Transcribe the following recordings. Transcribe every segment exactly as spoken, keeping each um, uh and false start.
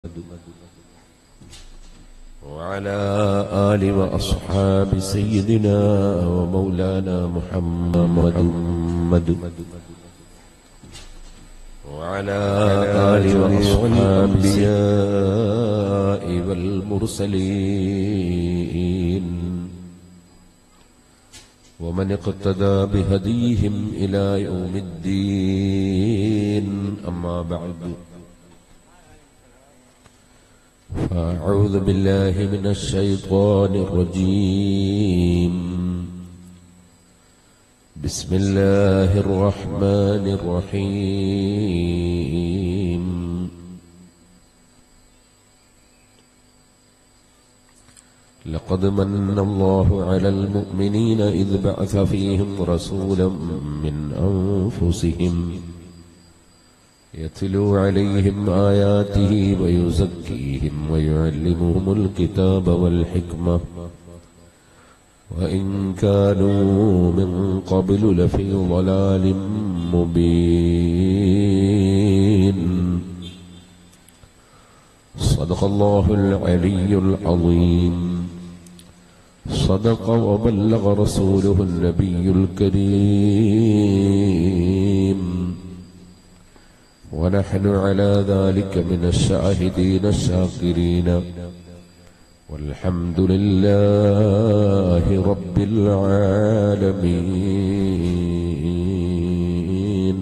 وعلى آل وأصحاب سيدنا ومولانا محمد وعلى آل وأصحاب الأنبياء والمرسلين ومن اقتدى بهديهم إلى يوم الدين. أما بعد، فأعوذ بالله من الشيطان الرجيم. بسم الله الرحمن الرحيم. لقد من الله على المؤمنين إذ بعث فيهم رسولا من أنفسهم يتلو عليهم آياته ويزكيهم ويعلمهم الكتاب والحكمة وإن كانوا من قبل لفي ضلال مبين. صدق الله العلي العظيم. صدق وبلغ رسوله النبي الكريم، ونحن على ذلك من الشاهدين الشاكرين، والحمد لله رب العالمين.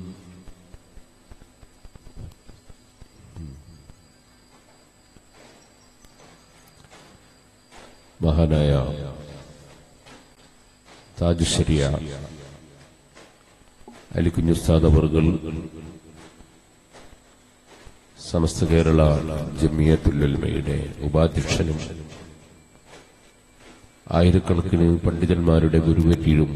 മഹാനായ താജ് ശരിയ അലിക്കുഞ്ഞ് ഉസ്താദ് അവർകൾ സമസ്ത കേരള ജമിയത്തുൽ ഉലമയുടെ ഉപാധ്യക്ഷനും ആയിരക്കണക്കിന് പണ്ഡിതന്മാരുടെ ഗുരുവരിയും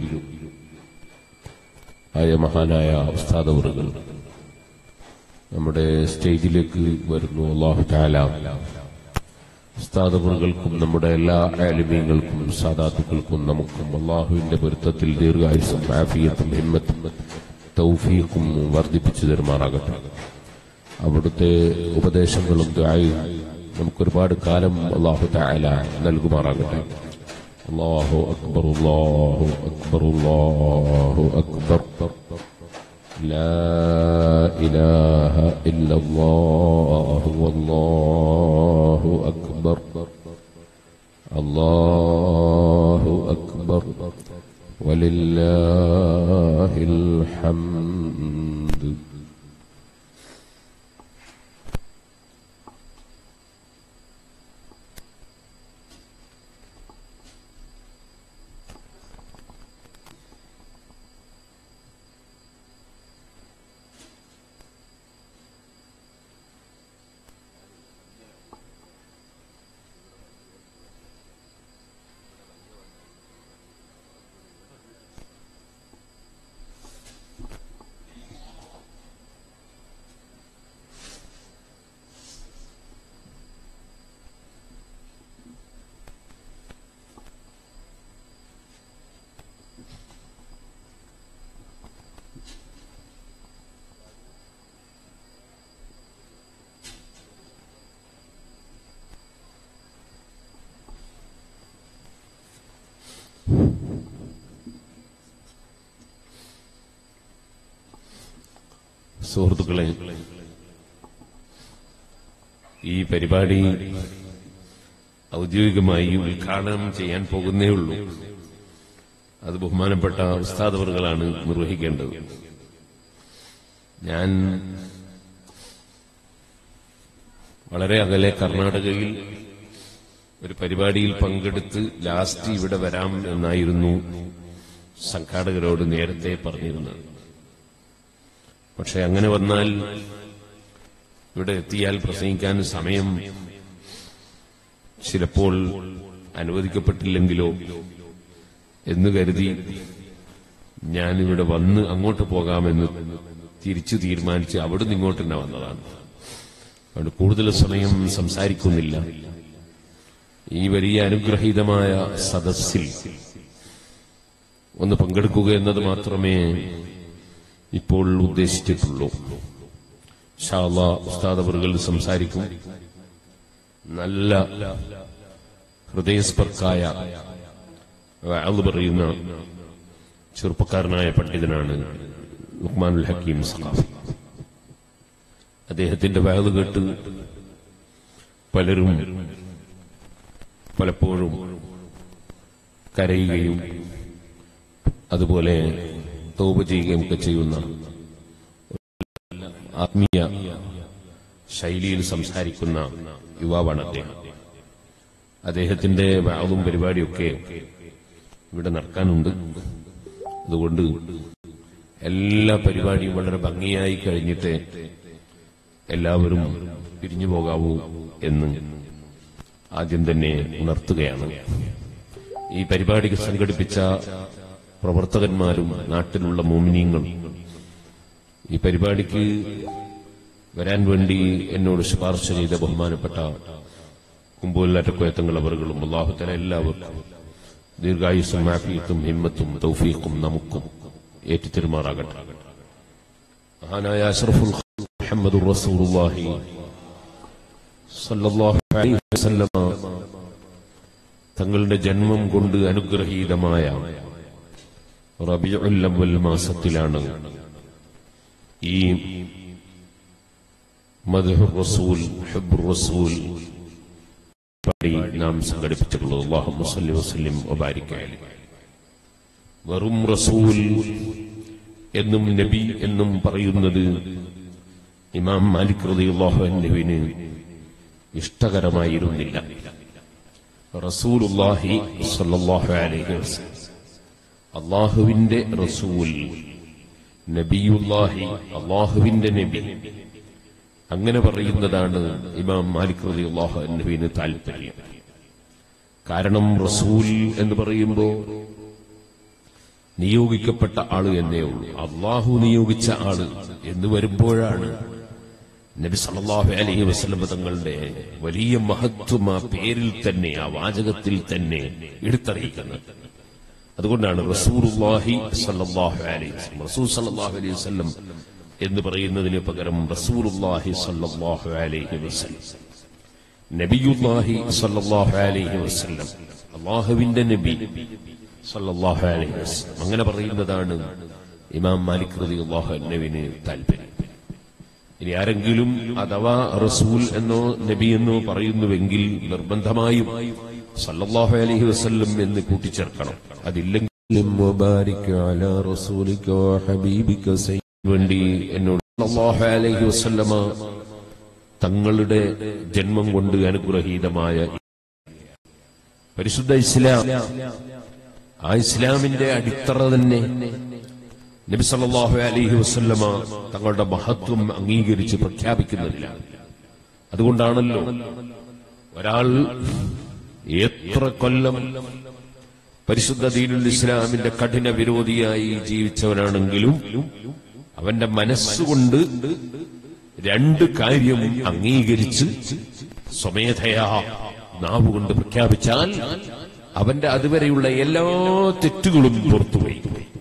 ആയ മഹാനായ ഉസ്താദ് അവർകൾ നമ്മുടെ സ്റ്റേജിലേക്ക് വരുന്നു. അല്ലാഹു തആല ഉസ്താദ് അവർകൾക്കും നമ്മുടെ എല്ലാ ആലിമീങ്ങൾക്കും സാദാത്തുക്കൾക്കും നമുക്കും അല്ലാഹുവിന്റെ പൊരുത്തത്തിൽ ദീർഘായുസ്സും ആഫിയത്തും ഹിമ്മത്തും തൗഫീഖും വർദ്ധിപ്പിച്ചു തരുമാറാകട്ടെ. അവിടുത്തെ ഉപദേശങ്ങളും ദുആയും നമുക്കൊരുപാട് കാലം അല്ലാഹു തആല നൽകുമാറാകട്ടെ. അല്ലാഹു അക്ബർ, അല്ലാഹു അക്ബർ, അല്ലാഹു അക്ബർ. ലാ ഇലാഹ ഇല്ലല്ലാഹു വല്ലാഹു അക്ബർ, അല്ലാഹു അക്ബർ വലില്ലാഹിൽ ഹംദ്. സുഹൃത്തുക്കളെ, ഈ പരിപാടി ഔദ്യോഗികമായി ഉദ്ഘാടനം ചെയ്യാൻ പോകുന്നേ ഉള്ളൂ. അത് ബഹുമാനപ്പെട്ട ഉസ്താദ് അവർകളാണ് നിർവഹിക്കേണ്ടത്. ഞാൻ വളരെ അകലെ കർണാടകയിൽ ഒരു പരിപാടിയിൽ പങ്കെടുത്ത് ലാസ്റ്റ് ഇവിടെ വരാം എന്നായിരുന്നു സംഘാടകരോട് നേരത്തെ പറഞ്ഞിരുന്നത്. പക്ഷെ അങ്ങനെ വന്നാൽ ഇവിടെ എത്തിയാൽ പ്രസംഗിക്കാൻ സമയം ചിലപ്പോൾ അനുവദിക്കപ്പെട്ടില്ലെങ്കിലോ എന്ന് കരുതി ഞാനിവിടെ വന്ന് അങ്ങോട്ട് പോകാമെന്ന് തിരിച്ചു തീരുമാനിച്ച് അവിടുന്ന് ഇങ്ങോട്ട് തന്നെ വന്നതാണ്. അതുകൊണ്ട് കൂടുതൽ സമയം സംസാരിക്കുന്നില്ല. ഈ വലിയ അനുഗ്രഹീതമായ സദസ്സിൽ ഒന്ന് പങ്കെടുക്കുക എന്നത് മാത്രമേ ഇപ്പോൾ ഉദ്ദേശിച്ചിട്ടുള്ളൂ. ഇൻഷാ അല്ലാഹ് ഉസ്താദ് അവറുകൾ സംസാരിക്കും. നല്ല ഹൃദയസ്പർക്കായ വഅദ് പറയുന്ന ചെറുപ്പക്കാരനായ പണ്ഡിതനാണ് ലുഖ്മാനുൽ ഹക്കീം സഖാഫി. അദ്ദേഹത്തിന്റെ വഅദ് കേട്ട് പലരും പലപ്പോഴും കരയുകയും അതുപോലെ തൗബ ചെയ്യുകയും ഒക്കെ ചെയ്യുന്ന ആത്മീയ ശൈലിയിൽ സംസാരിക്കുന്ന യുവാവാണ് അദ്ദേഹം. അദ്ദേഹത്തിന്റെ വഅദും പരിപാടിയൊക്കെ ഇവിടെ നടക്കാനുണ്ട്. അതുകൊണ്ട് എല്ലാ പരിപാടിയും വളരെ ഭംഗിയായി കഴിഞ്ഞിട്ട് എല്ലാവരും പിരിഞ്ഞു പോകാവൂ എന്ന് ആദ്യം തന്നെ ഉണർത്തുകയാണ്. ഈ പരിപാടിക്ക് സംഘടിപ്പിച്ച പ്രവർത്തകന്മാരും നാട്ടിലുള്ള മോമിനീങ്ങളും ഈ പരിപാടിക്ക് വരാൻ വേണ്ടി എന്നോട് ശുപാർശ ചെയ്ത ബഹുമാനപ്പെട്ട കുമ്പൂല്ലാറ്റക്കോയത്തങ്ങൾ അവറുകളും അല്ലാഹു തആല എല്ലാവർക്കും ദീർഘായുസ്സും ആഫിയത്തും ഹിമ്മത്തും തൗഫീഖും നമുക്കും ഏറ്റിത്തരുമാറാകട്ടെ. മഹാനായ അഷ്റഫുൽ ഖൽഖ് മുഹമ്മദുർ റസൂലുള്ളാഹി സല്ലല്ലാഹു അലൈഹി വസല്ലം തങ്ങളുടെ ജന്മം കൊണ്ട് അനുഗ്രഹീതമായ റബീഉൽ അവ്വൽ മാസത്തിലാണ് ഈ മദ്ഹുർ റസൂൽ ഹുബ്ബുർ റസൂൽ നാം സംഘടിപ്പിച്ചിട്ടുള്ളത്. അല്ലാഹുമ്മ സ്വല്ലി വസല്ലിം വബാരിക് അലൈഹി. വെറും റസൂൽ എന്നും നബി എന്നും പറയുന്നത് ഇമാം മാലിക് റളിയല്ലാഹു അൻഹുവിന് ഇഷ്ടകരമായിരുന്നില്ല. റസൂലുള്ളാഹി സ്വല്ലല്ലാഹു അലൈഹി വസല്ലം അല്ലാഹുവിന്റെ റസൂൽ, നബിയുല്ലാഹി അല്ലാഹുവിന്റെ നബി, അങ്ങനെ പറയുന്നതാണ് ഇമാം മാലിക് റളിയല്ലാഹു അൻഹുവിന് താല്പര്യം. കാരണം റസൂൽ എന്ന് പറയുമ്പോൾ നിയോഗിക്കപ്പെട്ട ആള് എന്നേ ഉള്ളൂ. അല്ലാഹു നിയോഗിച്ച ആള് എന്ന് വരുമ്പോഴാണ് നബി സല്ലല്ലാഹു അലൈഹി വസല്ലം തങ്ങളുടെ വലിയ മഹത്വം ആ പേരിൽ തന്നെ, ആ വാചകത്തിൽ തന്നെ എടുത്തറിയിക്കുന്നത്. അതുകൊണ്ടാണ് റസൂലുള്ളാഹി സ്വല്ലല്ലാഹു അലൈഹി വസല്ലം റസൂൽ സ്വല്ലല്ലാഹു അലൈഹി വസല്ലം എന്ന് പറയുന്നതിന് പകരം റസൂലുള്ളാഹി സ്വല്ലല്ലാഹു അലൈഹി വസല്ലം, നബിയുല്ലാഹി സ്വല്ലല്ലാഹു അലൈഹി വസല്ലം, അല്ലാഹുവിന്റെ നബി സ്വല്ലല്ലാഹു അലൈഹി വസല്ലം, അങ്ങനെ പറയുന്നതാണ് ഇമാം മാലിക് റളിയല്ലാഹു അൻഹുവിന് താല്പര്യം. ഇനി ആരെങ്കിലും അഥവാ റസൂൽ എന്നോ നബി എന്നോ പറയുന്നുവെങ്കിൽ നിർബന്ധമായും സല്ലല്ലാഹു അലൈഹി വസല്ലം എന്ന് കൂട്ടിച്ചേർക്കണം. അതില്ലെങ്കിൽ മുബാരിക അലാ റസൂലിക വഹബീബിക സയ്യിദ് വേണ്ടി എന്നോട് സല്ലല്ലാഹു അലൈഹി വസല്ലമ തങ്ങളുടെ ജന്മം കൊണ്ട് അനുഗ്രഹീതമായ പരിശുദ്ധ ഇസ്ലാം, ആ ഇസ്ലാമിന്റെ അടിത്തറ തന്നെ നബി സല്ലല്ലാഹു അലൈഹി വസല്ലമ തങ്ങളുടെ മഹത്വം അംഗീകരിച്ച് പ്രഖ്യാപിക്കുന്നതിലാണ്. അതുകൊണ്ടാണല്ലോ ഒരാൾ എത്ര കൊല്ലം പരിശുദ്ധ ദീനുൽ ഇസ്ലാമിന്റെ കഠിന വിരോധിയായി ജീവിച്ചവനാണെങ്കിലും അവന്റെ മനസ്സുകൊണ്ട് രണ്ട് കാര്യം അംഗീകരിച്ച് സ്വമേധയാ നാവുകൊണ്ട് പ്രഖ്യാപിച്ചാൽ അവന്റെ അതുവരെയുള്ള എല്ലാ തെറ്റുകളും പുറത്തുപോയി.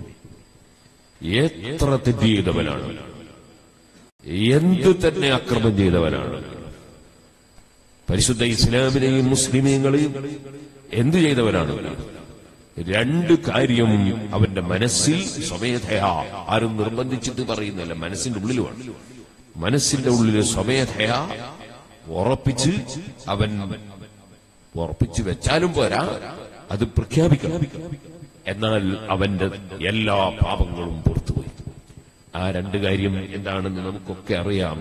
എത്ര തെറ്റ് ചെയ്തവനാണ്, എന്തു തന്നെ അക്രമം ചെയ്തവനാണ്, പരിശുദ്ധ ഇസ്ലാമിനെയും മുസ്ലിമീങ്ങളെയും എന്തു ചെയ്തവനാണ്, രണ്ട് കാര്യം അവന്റെ മനസ്സിൽ സ്വമേധയാ, ആരും നിർബന്ധിച്ചിട്ട് പറയുന്നില്ല, മനസ്സിന്റെ ഉള്ളിലുമാണ്. മനസ്സിന്റെ ഉള്ളിൽ സ്വമേധയാ ഉറപ്പിച്ച് അവൻ ഉറപ്പിച്ചു വെച്ചാലും പോരാ, അത് പ്രഖ്യാപിക്കണം. എന്നാൽ അവന്റെ എല്ലാ പാപങ്ങളും പുറത്തുപോയി. ആ രണ്ട് കാര്യം എന്താണെന്ന് നമുക്കൊക്കെ അറിയാം.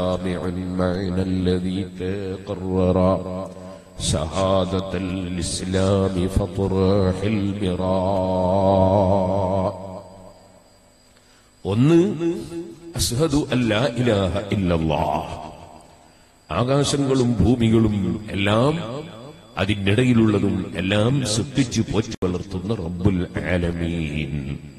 ഒന്ന്, അശ്ഹദു അല്ലാ ഇലാഹ ഇല്ലല്ലാഹ്, ആകാശങ്ങളും ഭൂമികളും എല്ലാം അതിനിടയിലുള്ളതും എല്ലാം സൃഷ്ടിച്ചു പോറ്റി വളർത്തുന്ന റബ്ബുൽ ആലമീൻ,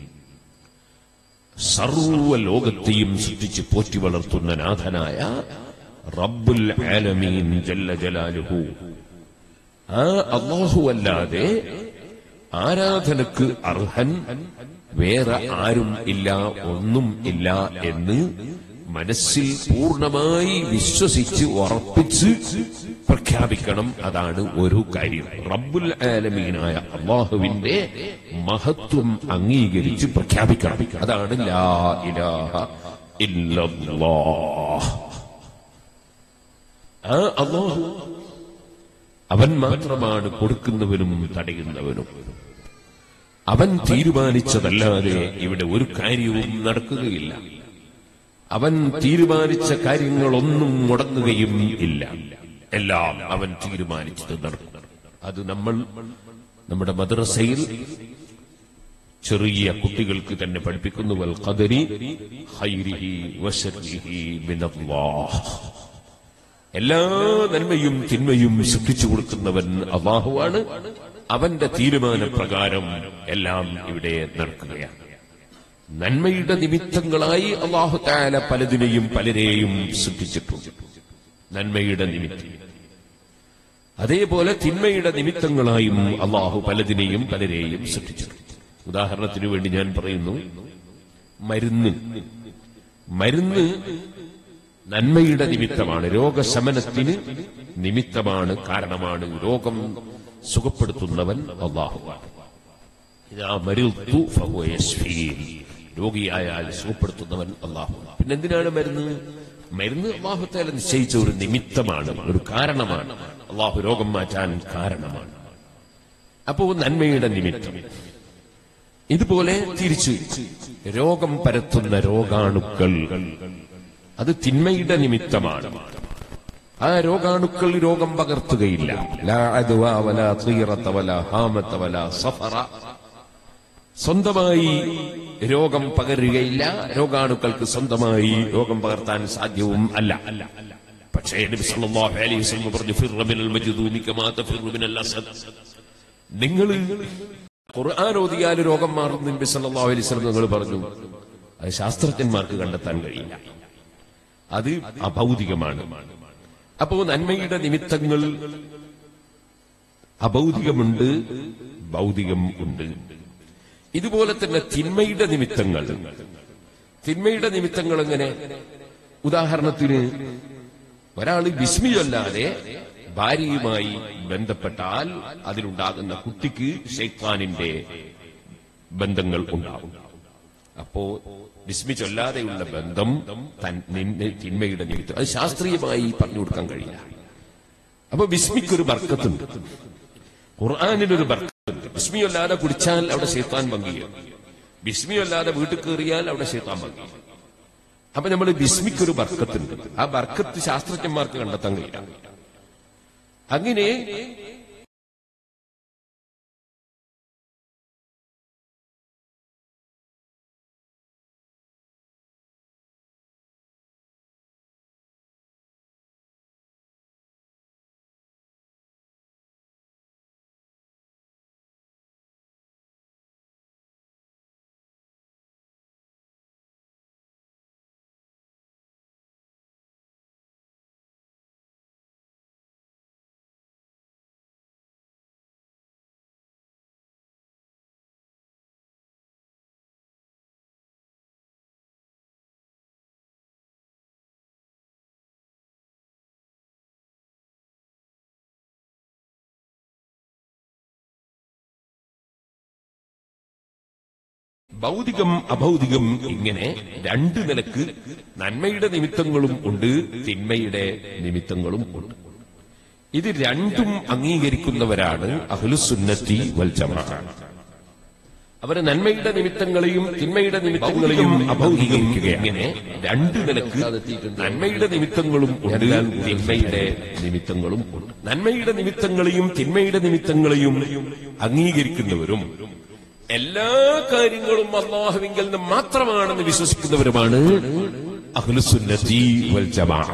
സർവ ലോകത്തെയും സൃഷ്ടിച്ച് പോറ്റി വളർത്തുന്ന നാഥനായ റബ്ബുൽ ആലമീൻ ജല്ല ജലാലുഹു, ആ അല്ലാഹു അല്ലാതെ ആരാധനക്ക് അർഹൻ വേറെ ആരും ഇല്ല, ഒന്നും ഇല്ല എന്ന് മനസ്സിൽ പൂർണ്ണമായി വിശ്വസിച്ച് ഉറപ്പിച്ച് പ്രഖ്യാപിക്കണം. അതാണ് ഒരു കാര്യം. റബ്ബുൽ ആലമീനായ അല്ലാഹുവിന്റെ മഹത്വം അംഗീകരിച്ച് പ്രഖ്യാപിക്കണം. അതാണ് ലാ ഇലാഹ ഇല്ലല്ലാഹ്. ആ അല്ലാഹു അവൻ മാത്രമാണ് കൊടുക്കുന്നവനും തടയുന്നവനും. അവൻ തീരുമാനിച്ചതല്ലാതെ ഇവിടെ ഒരു കാര്യവും നടക്കുകയില്ല. അവൻ തീരുമാനിച്ച കാര്യങ്ങളൊന്നും മുടങ്ങുകയും ഇല്ല. എല്ലാം അവൻ തീരുമാനിച്ചത് നടക്കും. അത് നമ്മൾ നമ്മുടെ മദ്രസയിൽ ചെറിയ കുട്ടികൾക്ക് തന്നെ പഠിപ്പിക്കുന്നു. വൽ ഖദരി ഖൈരിഹി വശർരിഹി മിനല്ലാഹ്. എല്ലാ നന്മയും തിന്മയും സൃഷ്ടിച്ചു കൊടുക്കുന്നവൻ അല്ലാഹുവാണ്. അവന്റെ തീരുമാനപ്രകാരം എല്ലാം ഇവിടെ നടക്കുകയാണ്. നന്മയുടെ നിമിത്തങ്ങളായി അല്ലാഹു തആല പലതിനെയും പലരെയും സൃഷ്ടിച്ചിട്ടുണ്ട്. നന്മയുടെ നിമിത്തം. അതേപോലെ തിന്മയുടെ നിമിത്തങ്ങളായും അല്ലാഹു പലതിനെയും പലരെയും സൃഷ്ടിച്ചിട്ടുണ്ട്. ഉദാഹരണത്തിന് വേണ്ടി ഞാൻ പറയുന്നു, മരുന്ന്. മരുന്ന് നന്മയുടെ നിമിത്തമാണ്, രോഗശമനത്തിന് നിമിത്തമാണ്, കാരണമാണ്. രോഗം സുഖപ്പെടുത്തുന്നവൻ അല്ലാഹുവാണ്. ഇദാ മരിദ്തു ഫഹുവ യശ്ഫീൻ. രോഗിയായാൽ സുഖപ്പെടുത്തുന്നവൻ അല്ലാഹുവാണ്. പിന്നെ എന്തിനാണ് മരുന്ന്? മരുന്ന് അല്ലാഹു തആല നിശ്ചയിച്ച ഒരു നിമിത്തമാണ്, ഒരു കാരണമാണ്. അല്ലാഹു രോഗം മാറ്റാൻ കാരണമാണ്. അപ്പോ നന്മയുടെ നിമിത്തം. ഇതുപോലെ തിരിച്ച് രോഗം പരത്തുന്ന രോഗാണുക്കൾ, അത് തിന്മയുടെ നിമിത്തമാണ്. ആ രോഗാണുക്കൾ രോഗം പകർത്തുകയില്ല. ലാ അദ്വ വലാ തീറത വലാ ഹാമത വലാ സഫറ. സ്വന്തമായി രോഗം പകരുകയില്ല. രോഗാണുക്കൾക്ക് സ്വന്തമായി രോഗം പകർത്താൻ സാധ്യവും അല്ല. പക്ഷേ നബി സല്ലല്ലാഹു അലൈഹി വസല്ലം പറഞ്ഞു, ഫിർറ മിനൽ മജ്ദൂമി കമാ തഫിറു മിനൽ അസദ്. നിങ്ങൾ ഖുർആൻ ഓതിയാൽ രോഗം മാറും നബി സല്ലല്ലാഹു അലൈഹി വസല്ലം നിങ്ങൾ പറഞ്ഞു. അത് ശാസ്ത്രജ്ഞന്മാർക്ക് കണ്ടെത്താൻ കഴിയില്ല. അത് അഭൗതികമാണ്. അപ്പോ നന്മയുടെ നിമിത്തങ്ങൾ അഭൗതികമുണ്ട്, ഭൗതികം ഉണ്ട്. ഇതുപോലെ തന്നെ തിന്മയുടെ നിമിത്തങ്ങൾ. തിന്മയുടെ നിമിത്തങ്ങൾ എങ്ങനെ? ഉദാഹരണത്തിന്, ഒരാൾ ബിസ്മി ചൊല്ലാതെ ഭാര്യയുമായി ബന്ധപ്പെട്ടാൽ അതിലുണ്ടാകുന്ന കുട്ടിക്ക് ശൈത്താനിന്റെ ബന്ധങ്ങൾ ഉണ്ടാകും. അപ്പോ ബിസ്മി ചൊല്ലാതെയുള്ള ബന്ധം തിന്മയുടെ നിമിത്തം. അത് ശാസ്ത്രീയമായി പറഞ്ഞു കൊടുക്കാൻ കഴിയില്ല. അപ്പൊ ബിസ്മിക്കൊരു ബർക്കത്തുണ്ട്, ഖുർആനിലൊരു ബർക്കത്തുണ്ട്. ബിസ്മി അല്ലാതെ കുടിച്ചാൽ അവിടെ ശൈത്താൻ പങ്കിയും, ബിസ്മി അല്ലാതെ വീട്ടിൽ കയറിയാൽ അവിടെ ശൈത്താൻ പങ്കിയും. അപ്പൊ നമ്മൾ ബിസ്മിക്കൊരു ബർക്കത്തുണ്ട്. ആ ബർക്കത്ത് ശാസ്ത്രജ്ഞന്മാർക്ക് കണ്ടെത്താൻ കഴിയില്ല. അങ്ങനെ ഭൗതികം അഭൗതികം ഇങ്ങനെ രണ്ട് നിലക്ക് നന്മയുടെ നിമിത്തങ്ങളും ഉണ്ട്, തിന്മയുടെ നിമിത്തങ്ങളും ഉണ്ട്. ഇത് രണ്ടും അംഗീകരിക്കുന്നവരാണ് അഹ്ലുസുന്നത്തി വൽ ജമാഅ. അവർ നന്മയുടെ നിമിത്തങ്ങളെയും തിന്മയുടെ നിമിത്തങ്ങളെയും അഭൗതികരിക്കുക. ഇങ്ങനെ രണ്ട് നിലക്ക് നന്മയുടെ നിമിത്തങ്ങളും ഉണ്ട്, തിന്മയുടെ നിമിത്തങ്ങളും ഉണ്ട്. നന്മയുടെ നിമിത്തങ്ങളെയും തിന്മയുടെ നിമിത്തങ്ങളെയും അംഗീകരിക്കുന്നവരും എല്ലാ കാര്യങ്ങളും അല്ലാഹുവിങ്കൽ നിന്ന് മാത്രമാണെന്ന് വിശ്വസിക്കുന്നവരുമാണ് അഹ്ലുസുന്നത്തി വൽ ജമാഅ.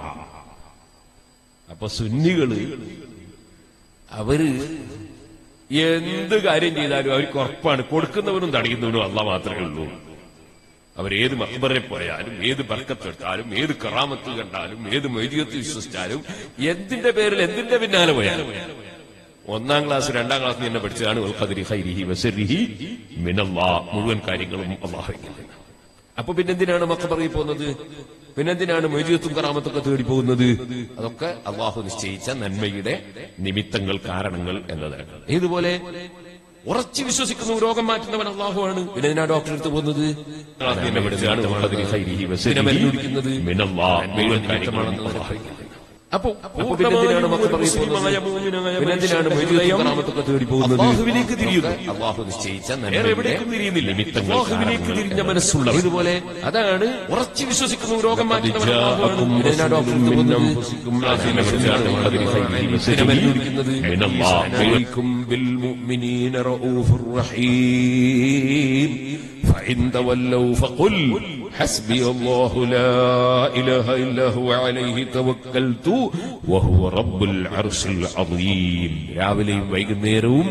അപ്പൊ സുന്നികള് അവര് എന്ത് കാര്യം ചെയ്താലും അവർക്ക് ഉറപ്പാണ്, കൊടുക്കുന്നവനും തടയുന്നവനും അല്ലാഹ് മാത്രമേ ഉള്ളൂ. അവരേത് മഖ്ബറിൽ പോയാലും, ഏത് ബർക്കത്തെടുത്താലും, ഏത് കറാമത്ത് കണ്ടാലും, ഏത് മൈദിയത്ത് വിശ്വസിച്ചാലും, എന്തിന്റെ പേരിൽ എന്തിന്റെ പിന്നാലെ പോയാലും, ഒന്നാം ക്ലാസ് രണ്ടാം ക്ലാസ് തന്നെ പഠിച്ചതാണ് വൽ ഖദരി ഖൈരിഹി വശർരിഹി മിനല്ലാഹ്. മുഴുവൻ കാര്യങ്ങളും അല്ലാഹുവിൽ. അപ്പൊ പിന്നെന്തിനാണ് മഖബറിൽ പോകുന്നത്? പിന്നെന്തിനാണ് മൊയ്ജിയത്തും കറാമത്തൊക്കെ തേടി പോകുന്നത്? അതൊക്കെ അള്ളാഹു നിശ്ചയിച്ച നന്മയുടെ നിമിത്തങ്ങൾ, കാരണങ്ങൾ എന്നതാണ്. ഇതുപോലെ ഉറച്ചു വിശ്വസിക്കുന്നു രോഗം മാറ്റുന്നവൻ അള്ളാഹുവാണ്. പിന്നെ എന്തിനാ ഡോക്ടറെ അടുത്ത് പോകുന്നത്? അപ്പൊ പിന്നെന്തിനാണ് മൊയ്ജിയത്തും തേടി പോകുന്നത്? അള്ളാഹുവിലേക്ക് തിരിയുന്നു. അള്ളാഹു നിശ്ചയിച്ച അള്ളാഹുവിലേക്ക് തിരിഞ്ഞ മനസ്സുള്ള. ഇതുപോലെ അതാണ് ഉറച്ചു വിശ്വസിക്കുന്നു രോഗം മാറ്റുന്നവൻ فإن تولوا فقل حسبي الله لا إله إلا هو عليه توكلت وهو رب العرش العظيم. രാവിലെയും വൈകുന്നേരവും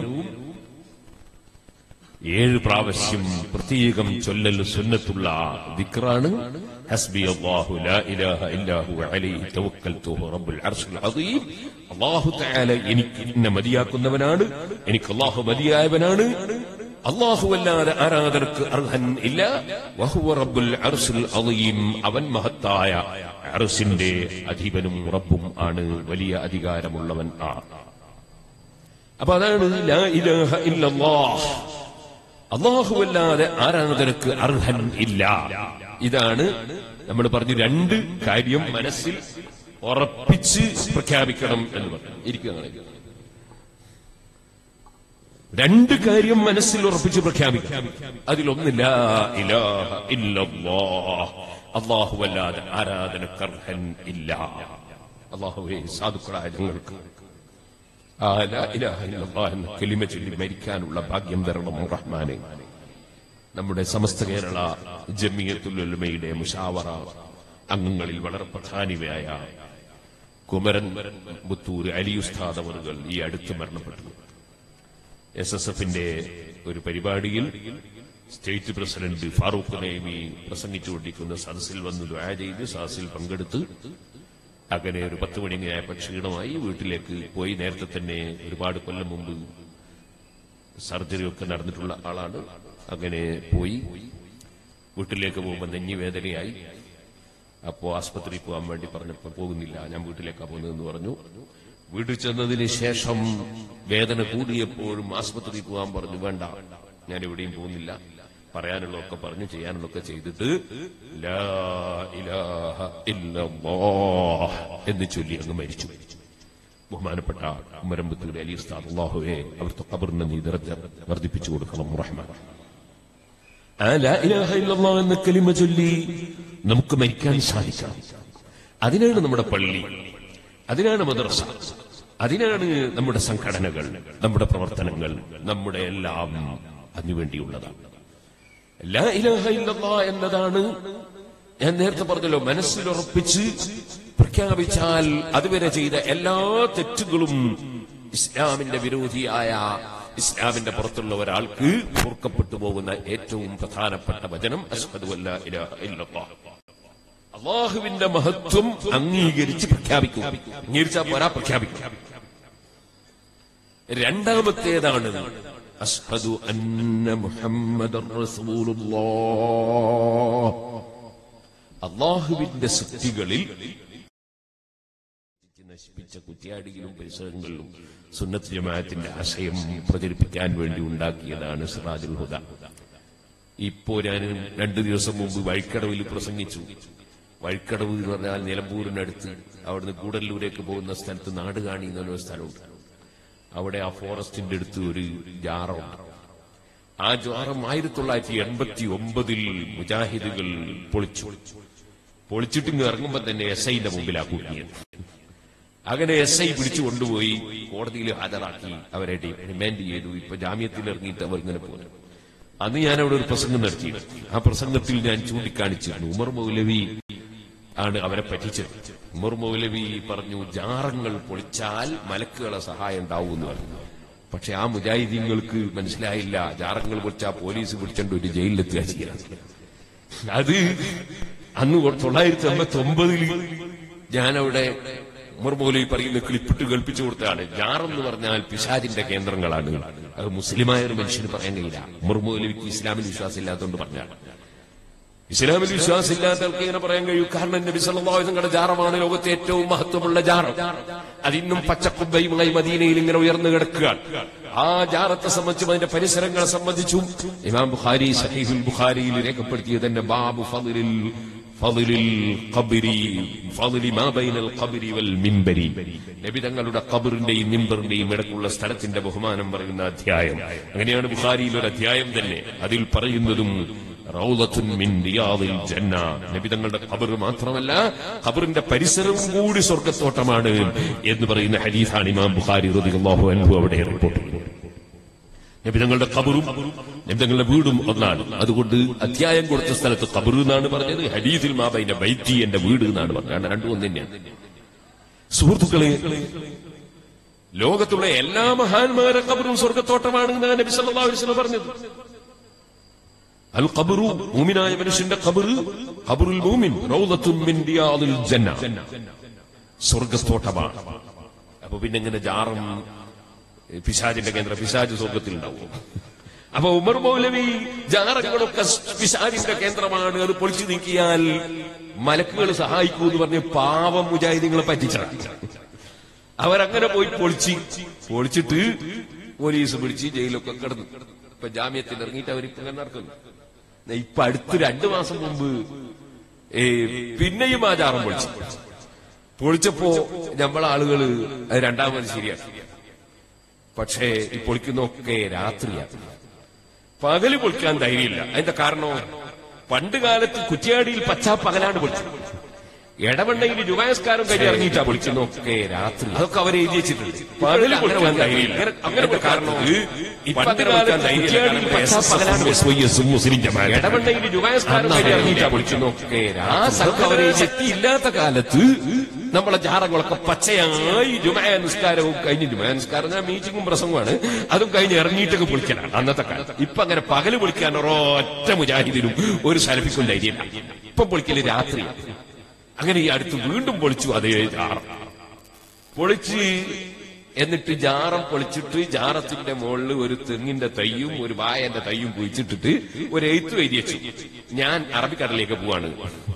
ഏഴ് പ്രാവശ്യം പ്രത്യേകം ചൊല്ലൽ സുന്നത്തുള്ള ദിക്റാണ് ഹസ്ബി അല്ലാഹു ലാ ഇലാഹ ഇല്ലാ ഹുവ അലൈഹി തവക്കൽതു വഹുവ റബ്ബുൽ അർശിൽ അദീം. അല്ലാഹു തആല എനിക്ക് എന്നെ മതിയാക്കുന്നവനാണ്, എനിക്ക് അല്ലാഹു മതിയായവനാണ്, അല്ലാഹുവല്ലാതെ ആരാധനക്ക് അർഹൻ ഇല്ല. വഹുവ റബ്ബുൽ അർശിൽ അദീം, അവൻ മഹത്തായ അർശിന്റെ അധിപനും റബ്ബും ആണ്, വലിയ അധികാരമുള്ളവൻ ആണ്. അപ്പൊ അതാണ് ലാ ഇലാഹ ഇല്ലല്ലാഹ്, അല്ലാഹുവല്ലാതെ ആരാധനക്ക് അർഹൻ ഇല്ല. ഇതാണ് നമ്മൾ പറഞ്ഞു. രണ്ട് കാര്യം മനസ്സിൽ ഉറപ്പിച്ച് പ്രഖ്യാപിക്കണം എന്ന് പറഞ്ഞു. ഇരിക്കുക, രണ്ട് കാര്യം മനസ്സിൽ ഉറപ്പിച്ച് പ്രഖ്യാപിക്കാം. അതിലൊന്ന് ലാ ഇലാഹ ഇല്ലല്ലാഹ്, അല്ലാഹുവല്ലാതെ ആരാധനക്കർഹൻ ഇല്ല. അല്ലാഹുവേ, സാധുക്കളായ ഞങ്ങൾക്ക് ആ ലാ ഇലാഹ ഇല്ലല്ലാഹ് എന്ന കലിമ ചൊല്ലി മരിക്കാനുള്ള ഭാഗ്യം തരണം റഹ്മാനെ. നമ്മുടെ സമസ്ത കേരള ജമിയത്തുൽ ഉലമയുടെ മുശാവറ അംഗങ്ങളിൽ വളരെ പ്രധാനിയായ കുമരൻ മുത്തൂർ അലി ഉസ്താദ് അവറുകൾ ഈ അടുത്ത് മരണപ്പെട്ടു. എസ് എസ് എഫിന്റെ ഒരു പരിപാടിയിൽ സ്റ്റേറ്റ് പ്രസിഡന്റ് ഫാറൂഖ് നൈമി പ്രസംഗിച്ചുകൊണ്ടിരിക്കുന്ന സദസ്സിൽ വന്ന് ദുആ ചെയ്ത് സദസ്സിൽ പങ്കെടുത്ത് അങ്ങനെ ഒരു പത്ത് മണിയായപ്പോൾ ക്ഷീണമായി വീട്ടിലേക്ക് പോയി. നേരത്തെ തന്നെ ഒരുപാട് കൊല്ലം മുമ്പ് സർജറി ഒക്കെ നടന്നിട്ടുള്ള ആളാണ്. അങ്ങനെ പോയി വീട്ടിലേക്ക് പോകുമ്പോൾ നെഞ്ഞിവേദനയായി. അപ്പോ ആസ്പത്രിയിൽ പോകാൻ വേണ്ടി പറഞ്ഞപ്പോൾ പോകുന്നില്ല, ഞാൻ വീട്ടിലേക്കാ പോകുന്നതെന്ന് പറഞ്ഞു. വീട്ടിൽ ചെന്നതിന് ശേഷം വേദന കൂടിയപ്പോഴും ആസ്പത്രിയിൽ പോകാൻ പറഞ്ഞു. വേണ്ട, ഞാൻ എവിടെയും പോകുന്നില്ല, പറയാനുള്ളതൊക്കെ പറഞ്ഞു, ചെയ്യാനുള്ളതൊക്കെ ചെയ്തിട്ട് ലാ ഇലാഹ ഇല്ലല്ലാഹ് എന്ന് ചൊല്ലി അങ്ങ് മരിച്ചു. ബഹുമാനപ്പെട്ട ഉമ്മരമ്പത്തൂർ അലി ഉസ്താദ്, അല്ലാഹുവേ അവർക്ക് ഖബറിനെ നീ ദർജ വർദ്ധിപ്പിച്ചു കൊടുക്കണം റഹ്മാൻ. ആ ലാ ഇലാഹ ഇല്ലല്ലാഹ് എന്ന കലിമ ചൊല്ലി നമുക്ക് മരിക്കാൻ സാധിക്കണം. അതിനാണ് നമ്മുടെ പള്ളി, അതിനാണ് മദ്രസ, അതിനാണ് നമ്മുടെ സംഘടനകൾ, നമ്മുടെ പ്രവർത്തനങ്ങൾ, നമ്മുടെ എല്ലാം അതിനുവേണ്ടിയുള്ളതാണ്. ലാ ഇലാഹ ഇല്ലല്ലാഹ് എന്നതാണ് ഞാൻ നേരത്തെ പറഞ്ഞല്ലോ, മനസ്സിലുറപ്പിച്ച് പ്രഖ്യാപിച്ചാൽ അതുവരെ ചെയ്ത എല്ലാ തെറ്റുകളും ഇസ്ലാമിന്റെ വിരോധിയായ, ഇസ്ലാമിന്റെ പുറത്തുള്ള ഒരാൾക്ക് ഓർക്കപ്പെട്ടു പോകുന്ന ഏറ്റവും പ്രധാനപ്പെട്ട വചനം അശ്ഹദു അല്ലാ ഇലാഹ ഇല്ലല്ലാഹ്. അല്ലാഹുവിന്റെ മഹത്വം അംഗീകരിച്ച് പ്രഖ്യാപിക്കും. അംഗീകരിച്ചാൽ പോരാ, പ്രഖ്യാപിക്കും. രണ്ടാമത്തേതാണ് അശ്ഹദു അന്ന മുഹമ്മദർ റസൂലുള്ളാഹ്. അല്ലാഹുവിന്റെ സൃഷ്ടികളിൽ നശിപ്പിച്ച കുറ്റ്യാടിയിലും പരിസരങ്ങളിലും സുന്നത്ത് ജമാഅത്തിന്റെ ആശയം പ്രചരിപ്പിക്കാൻ വേണ്ടി ഉണ്ടാക്കിയതാണ് സിറാജുൽ ഹുദ. ഇപ്പോ ഞാൻ രണ്ടു ദിവസം മുമ്പ് വഴിക്കടവിൽ പ്രസംഗിച്ചു. വഴിക്കടവ് എന്ന് പറഞ്ഞാൽ നിലമ്പൂരിനടുത്ത്, അവിടുന്ന് കൂടല്ലൂരേക്ക് പോകുന്ന സ്ഥലത്ത് നാടുകാണി എന്ന് പറഞ്ഞ സ്ഥലമുണ്ട്. അവിടെ ആ ഫോറസ്റ്റിന്റെ അടുത്ത് ഒരു ജാറമുണ്ട്. ആ ജാറം ആയിരത്തി തൊള്ളായിരത്തി എൺപത്തി ഒമ്പതിൽ മുജാഹിദുകൾ പൊളിച്ചു. പൊളിച്ചിട്ടിങ്ങ് ഇറങ്ങുമ്പോ തന്നെ എസ് ഐന്റെ മുമ്പിലാ കൂട്ടിയത്. അങ്ങനെ എസ് ഐ പിടിച്ചു കൊണ്ടുപോയി കോടതിയിൽ ഹാജരാക്കി അവരെ റിമാൻഡ് ചെയ്തു. ഇപ്പൊ ജാമ്യത്തിൽ ഇറങ്ങിയിട്ട് അവർ ഇങ്ങനെ പോകുന്നു. അന്ന് ഞാൻ അവിടെ ഒരു പ്രസംഗം നടത്തി. ആ പ്രസംഗത്തിൽ ഞാൻ ചൂണ്ടിക്കാണിച്ചിരുന്നു, ഉമർ മൗലവി ആണ് അവരെ പറ്റിച്ചത്. ഉമർ മൗലവി പറഞ്ഞു, ജാറങ്ങൾ പൊളിച്ചാൽ മലക്കുകളെ സഹായം ഉണ്ടാവും എന്ന് പറഞ്ഞു. പക്ഷെ ആ മുജാഹിദീങ്ങൾക്ക് മനസ്സിലായില്ല, ജാറങ്ങൾ പൊളിച്ചാൽ പോലീസ് പിടിച്ചോണ്ട് ഒരു ജയിലിലെത്തുക ചെയ്യാൻ. അത് അന്ന് തൊള്ളായിരത്തി അമ്പത്തി ഒമ്പതിൽ ഞാനവിടെ ഉമർ മൗലവി പറയുന്ന ക്ലിപ്പിട്ട് കേൾപ്പിച്ചു കൊടുത്തതാണ്. ജാറെന്ന് പറഞ്ഞാൽ പിശാചിന്റെ കേന്ദ്രങ്ങളാണ്. അത് മുസ്ലിമായ ഒരു മനുഷ്യന് പറയാൻ കഴിയില്ല. ഉമർ മൗലവിക്ക് ഇസ്ലാമിൽ വിശ്വാസം ഇല്ലാത്തതുകൊണ്ട് പറഞ്ഞാണ്. ഇസ്ലാമിൽ വിശ്വാസമില്ലാത്തവർക്ക് ഇങ്ങനെ പറയാൻ കഴിയും. കാരണം നബി സല്ലല്ലാഹു അലൈഹി വസല്ലം ജാറമാണ് ലോകത്തെ ഏറ്റവും മഹത്വമുള്ള ജാറം. അതിന്നും പച്ചക്കുബയുമായി മദീനയിൽ ഇങ്ങനെ ഉയർന്നു കിടക്കുകയാണ്. ആ ജാറത്തെ സംബന്ധിച്ചും അതിന്റെ പരിസരങ്ങളെ സംബന്ധിച്ചും ഇമാം ബുഖാരി സഹീഹുൽ ബുഖാരിയിൽ രേഖപ്പെടുത്തിയ തന്നെ ബാബു ഫളിൽ ഫളിൽ ഖബ്രി ഫളി മാ ബൈനൽ ഖബ്രി വൽ മിംബരി, നബി തങ്ങളുടെ ഖബറിന്റെയും മിംബറിന്റെയും ഇടക്കുള്ള സ്ഥലത്തിന്റെ ബഹുമാനം പറയുന്ന അധ്യായം. അങ്ങനെയാണ് ബുഖാരിയിൽ ഒരു അധ്യായം തന്നെ. അതിൽ പറയുന്നതും റൗളത്തുൻ മിൻ റിയാദിൽ ജന്ന, നബി തങ്ങളുടെ ഖബർ മാത്രമല്ല ഖബറിന്റെ പരിസരവും കൂടി സ്വർഗ്ഗത്തോട്ടമാണ് എന്ന് പറയുന്ന ഹദീസാണ് ഇമാം ബുഖാരി റളിയല്ലാഹു അൻഹു അവിടെ റിപ്പോർട്ട് ചെയ്യുന്നത്. നബി തങ്ങളുടെ ഖബറും നബി തങ്ങളുടെ വീടും ഒന്നാണ്. അതുകൊണ്ട് അധ്യായം കൊടുത്ത സ്ഥലത്ത് ഖബർ എന്നാണ് പറഞ്ഞത്. ഹദീസിൽ മാ ബൈന ബൈത്തി, എന്റെ വീട് എന്നാണ് പറഞ്ഞത്. രണ്ടും ഒന്ന് തന്നെയാണ്. സുഹൃത്തുക്കളെ, ലോകത്തുള്ള എല്ലാ മഹാന്മാരുടെ ഖബറും സ്വർഗ്ഗത്തോട്ടമാണ് എന്നാണ് നബി സല്ലല്ലാഹു അലൈഹി വസല്ലം പറഞ്ഞത്. അൽ ഖബറു, മൂമിനായ മനുഷ്യന്റെ ഖബർ, ഖബറുൽ മൂമിൻ റൗളത്തുൻ മിൻ റിയാദിൽ ജന്ന, സ്വർഗ്ഗത്തോട്ടമാണ്. അപ്പൊ പിന്നെ എങ്ങനെ ജാറം പിശാചിന്റെ കേന്ദ്ര, പിശാച് സ്വർഗത്തിൽ ഉണ്ടാവും? അപ്പൊ ഉമർ മൗലവി ജാറങ്ങളൊക്കെ പിശാചിന്റെ കേന്ദ്രമാണ്, അത് പൊളിച്ചു നീക്കിയാൽ മലക്കുകൾ സഹായിക്കൂ എന്ന് പറഞ്ഞ് പാവം മുജാഹിദീങ്ങളെ പറ്റിച്ചതാണ്. അവരങ്ങനെ പോയി പൊളിച്ച് പൊളിച്ചിട്ട് പോലീസ് പിടിച്ച് ജയിലൊക്കെ കിടന്നു. ഇപ്പൊ ജാമ്യത്തിൽ ഇറങ്ങിയിട്ട് അവരിപ്പോ ഇങ്ങനെ നടക്കുന്നു. ഇപ്പൊ അടുത്ത് രണ്ടു മാസം മുമ്പ് പിന്നെയും ആ ജാറം പൊളിച്ചു. പൊളിച്ചപ്പോ നമ്മളാളുകള് രണ്ടാമത് ശരിയാക്കി. പക്ഷേ ഈ പൊളിക്കുന്നൊക്കെ രാത്രിയാണ്. പകല് പൊളിക്കാൻ ധൈര്യമില്ല. അതിന്റെ കാരണം പണ്ട് കാലത്ത് കുറ്റ്യാടിയിൽ പച്ചാ പകലാണ് പൊളിച്ചത്. എടവണ്ണയിൽ ജുമാസ്കാരം കഴിഞ്ഞ് ഇറങ്ങിയിട്ടാ പൊളിക്കുന്നൊക്കെ രാത്രി. അതൊക്കെ അവർ എഴുതി വെച്ചിട്ടുണ്ട്. പകല് പൊളിക്കാൻ ധൈര്യമില്ല. അങ്ങനെ കാരണം പണ്ട് കാലത്ത് കുറ്റ്യാടിയിൽ പച്ചാ പകലാണ് മുസ്ലിം ജമാഅത്ത്, എടവണ്ണയിൽ ജുമാസ്കാരം കഴിഞ്ഞ് ഇറങ്ങിയിട്ടാ പൊളിക്കുന്നൊക്കെ രാത്രി. അവരെ ശക്തിയില്ലാത്ത കാലത്ത് നമ്മളെ ജാറങ്ങളൊക്കെ പച്ചയായി ജുമാ നിസ്കാരവും കഴിഞ്ഞ്, ജുമാ നിസ്കാരം മീറ്റിംഗും പ്രസംഗമാണ്, അതും കഴിഞ്ഞ് ഇറങ്ങിയിട്ടൊക്കെ പൊളിക്കലാണ് അന്നത്തെ കാലത്ത്. ഇപ്പൊ അങ്ങനെ പകല് പൊളിക്കാൻ ഒരൊറ്റ മുജാഹിദിനും ഒരു സലഫിക്കും ധൈര്യം. ഇപ്പൊ പൊളിക്കല് രാത്രി. അങ്ങനെ ഈ അടുത്ത് വീണ്ടും പൊളിച്ചു അതേ ജാറം. പൊളിച്ച് എന്നിട്ട് ജാറം പൊളിച്ചിട്ട് ജാറത്തിന്റെ മുകളിൽ ഒരു തെങ്ങിന്റെ തയ്യും ഒരു വായന്റെ തയ്യും കുഴിച്ചിട്ടിട്ട് ഒരു എഴുത്ത് എഴുതി വെച്ചു, ഞാൻ അറബിക്കടലിലേക്ക് പോവാണ്.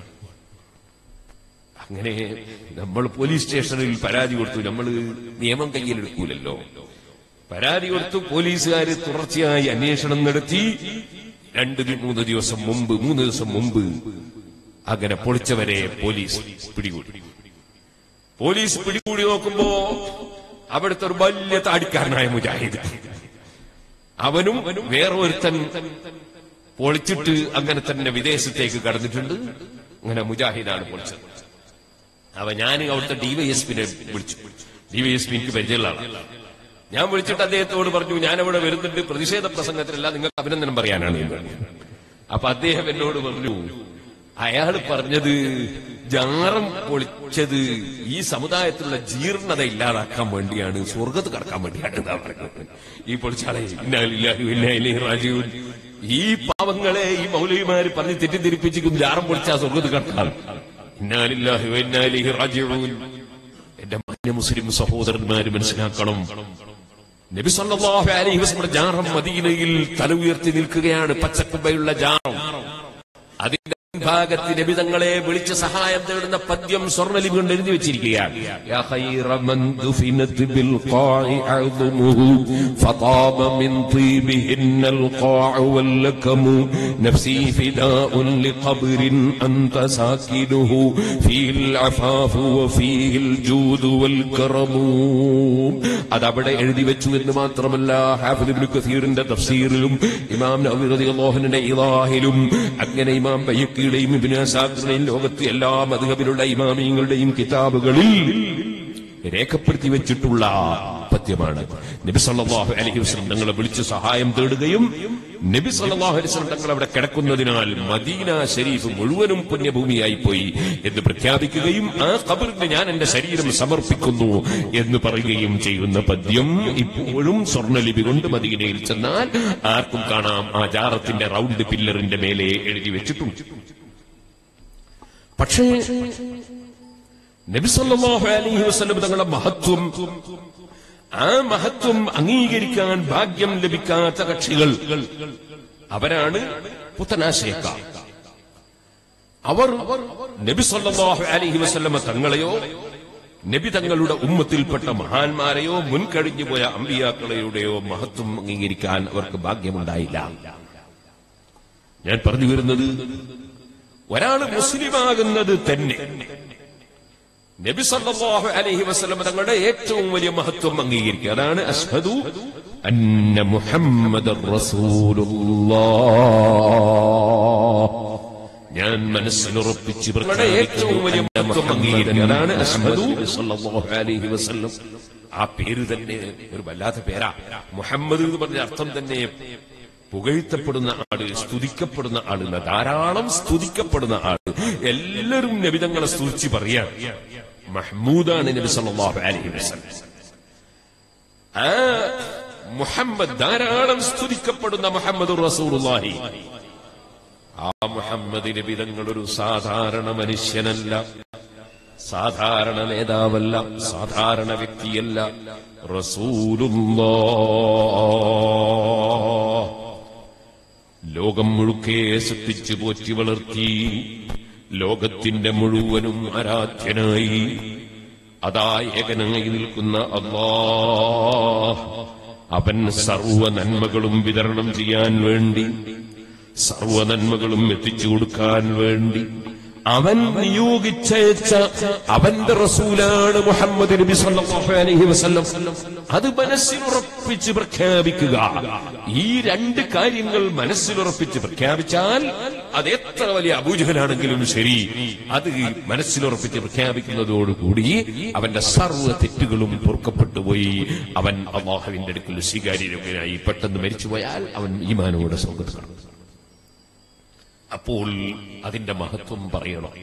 അങ്ങനെ നമ്മൾ പോലീസ് സ്റ്റേഷനിൽ പരാതി കൊടുത്തു. നമ്മൾ നിയമം കയ്യിലെടുക്കൂലല്ലോ. പരാതി കൊടുത്തു. പോലീസുകാര് തുടർച്ചയായി അന്വേഷണം നടത്തി. രണ്ട് മൂന്ന് ദിവസം മുമ്പ് മൂന്ന് ദിവസം മുമ്പ് അങ്ങനെ പൊളിച്ചവരെ പോലീസ് പിടികൂടി. പോലീസ് പിടികൂടി നോക്കുമ്പോ അവിടുത്തെ ഒരു വലിയ താടിക്കാരനായ മുജാഹിദ്, അവനും വേറൊരുത്തൻ പൊളിച്ചിട്ട് അങ്ങനെ തന്നെ വിദേശത്തേക്ക് കടന്നിട്ടുണ്ട്. അങ്ങനെ മുജാഹിദാണ് പൊളിച്ചത്. അവ ഞാൻ അവിടുത്തെ ഡിവൈഎസ്പിനെ വിളിച്ചു. ഡിവൈഎസ്പി എനിക്ക് പരിചയമുള്ള ആളാണ്. ഞാൻ വിളിച്ചിട്ട് അദ്ദേഹത്തോട് പറഞ്ഞു, ഞാനവിടെ വരുന്നുണ്ട്, പ്രതിഷേധ പ്രസംഗത്തിലല്ല, നിങ്ങൾക്ക് അഭിനന്ദനം പറയാനാണ് എന്ന് പറഞ്ഞു. അപ്പൊ അദ്ദേഹം എന്നോട് പറഞ്ഞു, അയാൾ പറഞ്ഞത് ജാറം പൊളിച്ചത് ഈ സമുദായത്തിലുള്ള ജീർണത ഇല്ലാതാക്കാൻ വേണ്ടിയാണ്, സ്വർഗത്ത് കടക്കാൻ വേണ്ടിയാണ് എന്നാ പറഞ്ഞത്. ഈ പൊളിച്ചാളെ റാജീവൻ, ഈ പാവങ്ങളെ ഈ മൗലവിമാര് പറഞ്ഞ് തെറ്റിദ്ധരിപ്പിച്ചിരിക്കും, ജാറം പൊളിച്ചാ സ്വർഗത്ത് കടക്കാൻ. ഇന്നാലില്ലാഹി വ ഇന്നാ ഇലൈഹി റാജിഊൻ. എന്റെ മാന്യ മുസ്ലിം സഹോദരന്മാര് മനസ്സിലാക്കണം, നബി സല്ലല്ലാഹു അലൈഹി വസല്ലം ജാറം മദീനയിൽ തല ഉയർത്തി നിൽക്കുകയാണ്, പച്ചക്കുബയുള്ള ജാറം. അതിന്റെ ഭാഗത്ത് നബി തങ്ങളെ വിളിച്ച് സഹായം തേടുന്ന പദ്യം സ്വർണ്ണലിപി കൊണ്ട് എഴുതി വെച്ചിരിക്കുകയാണ്. യാ ഖൈറ മൻ ദുഫിനത് ബിൽ ഖാഇ അഅ്ദുമുഹു ഫതാബ മിൻ തീബിഹിന്നൽ ഖാഉ വൽ ലകമു നഫ്സി ഫിദാഉൻ ലിഖബ്രിൻ അൻത സാകിനുഹു ഫീൽ അഫാഫു വഫീൽ ജൂദു വൽ കറമു. അതവിടെ എഴുതി വെച്ചു എന്ന് മാത്രമല്ല, ഹാഫിദ് ഇബ്നു കസീറിന്റെ തഫ്സീറിലും ഇമാം നവവി റളിയല്ലാഹു അൻഹുവിന്റെ ഇളാഹിലും അങ്ങനെ ഇമാം ബൈഹഖി ലോകത്ത് എല്ലാ മദ്ഹബിലുള്ള ഇമാമിയങ്ങളുടെയും കിതാബുകളിൽ രേഖപ്പെടുത്തി വെച്ചിട്ടുള്ള പദ്യമാണ്. നബി സല്ലല്ലാഹു അലൈഹി വസല്ലം തങ്ങളെ വിളിച്ച് സഹായം തേടുകയും നബി സല്ലല്ലാഹു അലൈഹി വസല്ലം തങ്ങൾ അവിടെ കിടക്കുന്നതിനാൽ മദീന ശരീഫ് മുഴുവനും പുണ്യഭൂമിയായി പോയി എന്ന് പ്രഖ്യാപിക്കുകയും ആ ഖബറിന് ഞാൻ എന്റെ ശരീരം സമർപ്പിക്കുന്നു എന്ന് പറയുകയും ചെയ്യുന്ന പദ്യം ഇപ്പോഴും സ്വർണ്ണലിപി കൊണ്ട് മദീനയിൽ ചെന്നാൽ ആർക്കും കാണാം. ആ ജാറത്തിന്റെ റൗണ്ട് പില്ലറിന്റെ മേലെ എഴുതി വെച്ചിട്ടുണ്ട്. പക്ഷേ നബി സല്ലല്ലാഹു അലൈഹി വസല്ലം തങ്ങളുടെ മഹത്വം, ആ മഹത്വം അംഗീകരിക്കാൻ ഭാഗ്യം ലഭിക്കാത്ത കക്ഷികൾ, അവരാണ് പുത്തനാശയക്കാർ. അവർ നബി സല്ലല്ലാഹു അലൈഹി വസല്ലമ തങ്ങളെയോ നബി തങ്ങളുടെ ഉമ്മത്തിൽപ്പെട്ട മഹാന്മാരെയോ മുൻകഴിഞ്ഞു പോയ അമ്പിയാക്കളെയുടെയോ മഹത്വം അംഗീകരിക്കാൻ അവർക്ക് ഭാഗ്യമുണ്ടായില്ല. ഞാൻ പറഞ്ഞു വരുന്നത്, ഒരാൾ മുസ്ലിമാകുന്നത് തന്നെ നബി സല്ലല്ലാഹു അലൈഹി വസല്ലമ തങ്ങളുടെ ഏറ്റവും വലിയ മഹത്വം അംഗീകരിക്കുക. അതാണ് അശ്ഹദു അന്ന മുഹമ്മദർ റസൂലുള്ളാഹ്. ഞാൻ മനസ്സിലുറപ്പിച്ച് ഏറ്റവും വലിയ മഹത്വം അംഗീകരിക്കുക. അതാണ് അശ്ഹദു സല്ലല്ലാഹു അലൈഹി വസല്ലം. ആ പേര് തന്നെ ഒരു വല്ലാത്ത പേരാ. മുഹമ്മദ് എന്ന് പറഞ്ഞ അർത്ഥം തന്നെ പുകഴ്ത്തപ്പെടുന്ന ആള്, സ്തുതിക്കപ്പെടുന്ന ആള്, ധാരാളം സ്തുതിക്കപ്പെടുന്ന ആള്. എല്ലാവരും നബി തങ്ങളെ സ്തുതിച്ച് പറയാ മഹ്മൂദാണ് നബി സല്ലല്ലാഹു അലൈഹി വസല്ലം. ആ മുഹമ്മദ്, ധാരാളം സ്തുതിക്കപ്പെടുന്ന മുഹമ്മദ് റസൂലുള്ളാഹി. ആ മുഹമ്മദ് നബി തങ്ങൾ ഒരു സാധാരണ മനുഷ്യനല്ല, സാധാരണ നേതാവല്ല, സാധാരണ വ്യക്തിയല്ല. റസൂലുള്ളാഹ് ലോകം മുഴുക്കെ സൃഷ്ടിച്ചു പോറ്റി വളർത്തി ലോകത്തിന്റെ മുഴുവനും ആരാധ്യനായി അതാ ഏകനായി നിൽക്കുന്ന അല്ലാഹ് അവൻ സർവ്വ നന്മകളും വിതരണം ചെയ്യാൻ വേണ്ടി, സർവ്വ നന്മകളും എത്തിച്ചു കൊടുക്കാൻ വേണ്ടി അവൻ നിയോഗിച്ചയച്ച അവന്റെ റസൂലാണ് മുഹമ്മദ് നബി സല്ലല്ലാഹു അലൈഹി വസല്ലം. അത് മനസ്സിലുറപ്പിച്ച് പ്രഖ്യാപിക്കുക. ഈ രണ്ട് കാര്യങ്ങൾ മനസ്സിലുറപ്പിച്ച് പ്രഖ്യാപിച്ചാൽ അത് എത്ര വലിയ അബൂജഹലാണെങ്കിലും ശരി, അത് മനസ്സിലുറപ്പിച്ച് പ്രഖ്യാപിക്കുന്നതോടുകൂടി അവന്റെ സർവ്വ തെറ്റുകളും പൊറുക്കപ്പെട്ടുപോയി. അവൻ അല്ലാഹുവിന്റെ അടുക്കൽ സ്വീകാര്യനായി പെട്ടെന്ന് മരിച്ചുപോയാൽ അവൻ ഈമാനോടെ സ്വർഗ്ഗത്തിൽ കടക്കും. അപ്പോൾ അതിന്റെ മഹത്വം പറയണം.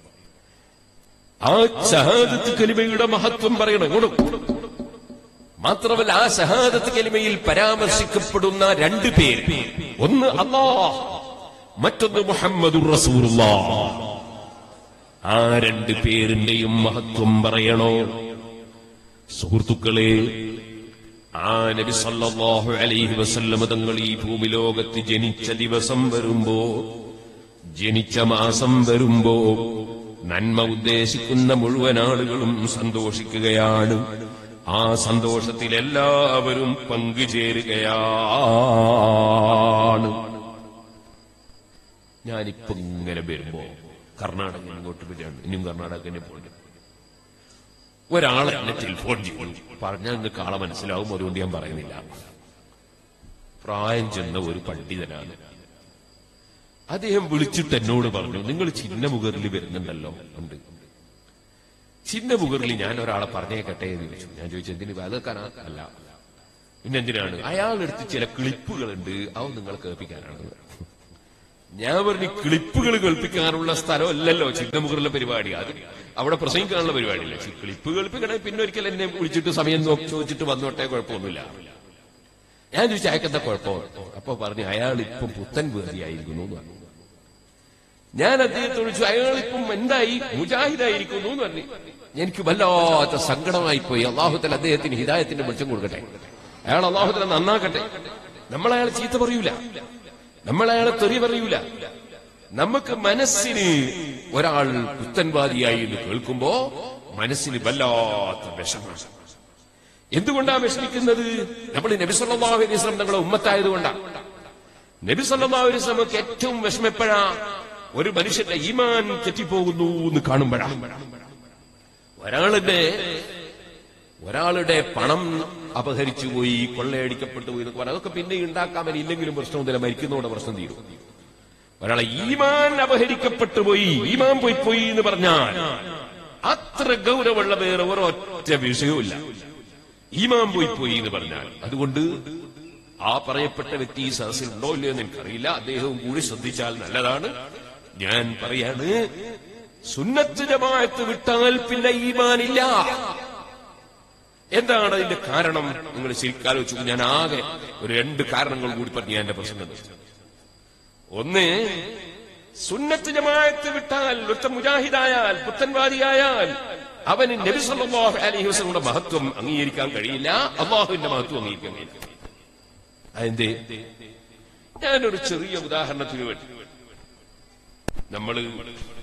ആ ശഹാദത്ത് കലിമയുടെ മഹത്വം പറയണം. മാത്രമല്ല, ആ ശഹാദത്ത് കലിമയിൽ പരാമർശിക്കപ്പെടുന്ന രണ്ട് പേര്, ഒന്ന് അല്ലാഹ്, മറ്റൊന്ന് മുഹമ്മദുർ റസൂലുള്ളാഹ്. ആ രണ്ട് പേരിന്റെയും മഹത്വം പറയണോ? സുഹൃത്തുക്കളെ, ആ നബി സല്ലല്ലാഹു അലൈഹി വസല്ലം തങ്ങൾ ഈ ഭൂമിലോകത്ത് ജനിച്ച ദിവസം വരുമ്പോ, ജനിച്ച മാസം വരുമ്പോ നന്മ ഉദ്ദേശിക്കുന്ന മുഴുവൻ ആളുകളും സന്തോഷിക്കുകയാണ്. ആ സന്തോഷത്തിൽ എല്ലാവരും പങ്കുചേരുകയാണ്. ഞാനിപ്പോ ഇങ്ങനെ വരുമ്പോ കർണാടക ഇങ്ങോട്ട് വരികയാണ്, ഇനിയും കർണാടക തന്നെ പോയി. ഒരാളെ എന്നെ ടെലിഫോൺ ചെയ്തു. പറഞ്ഞാൽ നിങ്ങൾക്ക് ആളെ മനസ്സിലാവും, അതുകൊണ്ട് ഞാൻ പറയുന്നില്ല. പ്രായം ചെന്ന ഒരു പണ്ഡിതനാണ്. അദ്ദേഹം വിളിച്ചിട്ട് എന്നോട് പറഞ്ഞു, നിങ്ങൾ ചിന്നമുഖറിൽ വരുന്നുണ്ടല്ലോ? ഉണ്ട്. ചിന്നമുഖറിൽ ഞാൻ ഒരാളെ പറഞ്ഞേക്കട്ടെ എന്ന് ചോദിച്ചു. ഞാൻ ചോദിച്ചു, എന്തിന്? അതൊക്കെനാ? അല്ല, പിന്നെന്തിനാണ്? അയാളെടുത്ത് ചില ക്ലിപ്പുകളുണ്ട്, അത് നിങ്ങൾ കേൾപ്പിക്കാനാണ്. ഞാൻ പറഞ്ഞു, ക്ലിപ്പുകൾ കേൾപ്പിക്കാനുള്ള സ്ഥലമല്ലല്ലോ ചിന്നമുഖറിലെ പരിപാടി, അത് അവിടെ പ്രസംഗിക്കാനുള്ള പരിപാടിയില്ല. ക്ലിപ്പ് കേൾപ്പിക്കണേ പിന്നെ ഒരിക്കൽ എന്നെ വിളിച്ചിട്ട് സമയം ചോദിച്ചിട്ട് വന്നോട്ടെ, കുഴപ്പമൊന്നുമില്ല. ഞാൻ ചോദിച്ചു, അയക്കെന്താ കുഴപ്പം? അപ്പൊ പറഞ്ഞു, അയാൾ ഇപ്പം പുത്തൻ വേദിയായിരിക്കുന്നു എന്ന് പറഞ്ഞു. ഞാൻ അദ്ദേഹത്തോട് ചോദിച്ചു, അയാളിപ്പം എന്തായി? മുജാഹിദായിരിക്കുന്നു എന്ന് പറഞ്ഞു. എനിക്ക് വല്ലാത്ത സങ്കടമായിപ്പോയി. അള്ളാഹുതആല അദ്ദേഹത്തിന് ഹിദായത്തിന്റെ വെളിച്ചം കൊടുക്കട്ടെ, അയാൾ അള്ളാഹുതആല നന്നാക്കട്ടെ. നമ്മളയാളെ ചീത്ത പറയൂല, നമ്മളയാളെ തെറി പറയൂല. നമുക്ക് മനസ്സിന് ഒരാൾ പുത്തൻവാദിയായി എന്ന് കേൾക്കുമ്പോ മനസ്സിന് വല്ലാത്ത വിഷമം. എന്തുകൊണ്ടാണ് വിഷമിക്കുന്നത്? നമ്മൾ നബി സല്ലല്ലാഹു അലൈഹി വസല്ലം തങ്ങളുടെ ഉമ്മത്തായതുകൊണ്ടാണ്. നബി സല്ലല്ലാഹു അലൈഹി വസല്ലമക്ക് ഏറ്റവും വിഷമപ്പെടാ ഒരു മനുഷ്യന്റെ ഈമാൻ തെറ്റിപ്പോകുന്നു എന്ന് കാണുമ്പോഴാണ്. ഒരാളുടെ ഒരാളുടെ പണം അപഹരിച്ചു പോയി, കൊള്ളയടിക്കപ്പെട്ടു പോയി എന്നൊക്കെ പറയാം. അതൊക്കെ പിന്നെ ഉണ്ടാക്കാൻ ഇല്ലെങ്കിലും പ്രശ്നമൊന്നുമില്ല, മരിക്കുന്നതോടെ പ്രശ്നം തീരും. ഒരാളെ ഈമാൻ അപഹരിക്കപ്പെട്ടു പോയി, ഈമാൻ പോയി പോയി എന്ന് പറഞ്ഞാൽ അത്ര ഗൗരവമുള്ള വേറെ ഒരൊറ്റ വിഷയവുമില്ല. ഈമാൻ പോയി പോയി എന്ന് പറഞ്ഞാൽ. അതുകൊണ്ട് ആ പറയപ്പെട്ട വ്യക്തി ഈ സദസ്സിൽ ഉണ്ടോ ഇല്ലയോ എന്ന് എനിക്കറിയില്ല, അദ്ദേഹവും കൂടി ശ്രദ്ധിച്ചാൽ നല്ലതാണ്. ഞാൻ പറയാണ്, സുന്നത്ത് ജമാഅത്ത് വിട്ടാൽ പിന്നെ ഈമാനില്ല. എന്താണ് അതിന്റെ കാരണം? നിങ്ങൾ ശരിക്കാലോചിച്ചു. ഞാൻ ആകെ ഒരു രണ്ട് കാരണങ്ങൾ കൂടി പറഞ്ഞ് ഞാൻ എന്റെ പ്രസംഗം. ഒന്ന്, സുന്നത്ത് ജമാഅത്ത് വിട്ടാൽ, ഒറ്റ മുജാഹിദായാൽ, പുത്തൻവാദിയായാൽ അവന് നബി സല്ലല്ലാഹു അലൈഹി വസല്ലമയുടെ മഹത്വം അംഗീകരിക്കാൻ കഴിയില്ല, അല്ലാഹുവിന്റെ മഹത്വം അംഗീകരിക്കാൻ കഴിയില്ല. അതെന്തേ? ഞാനൊരു ചെറിയ ഉദാഹരണത്തിന് വേണ്ടി, നമ്മള്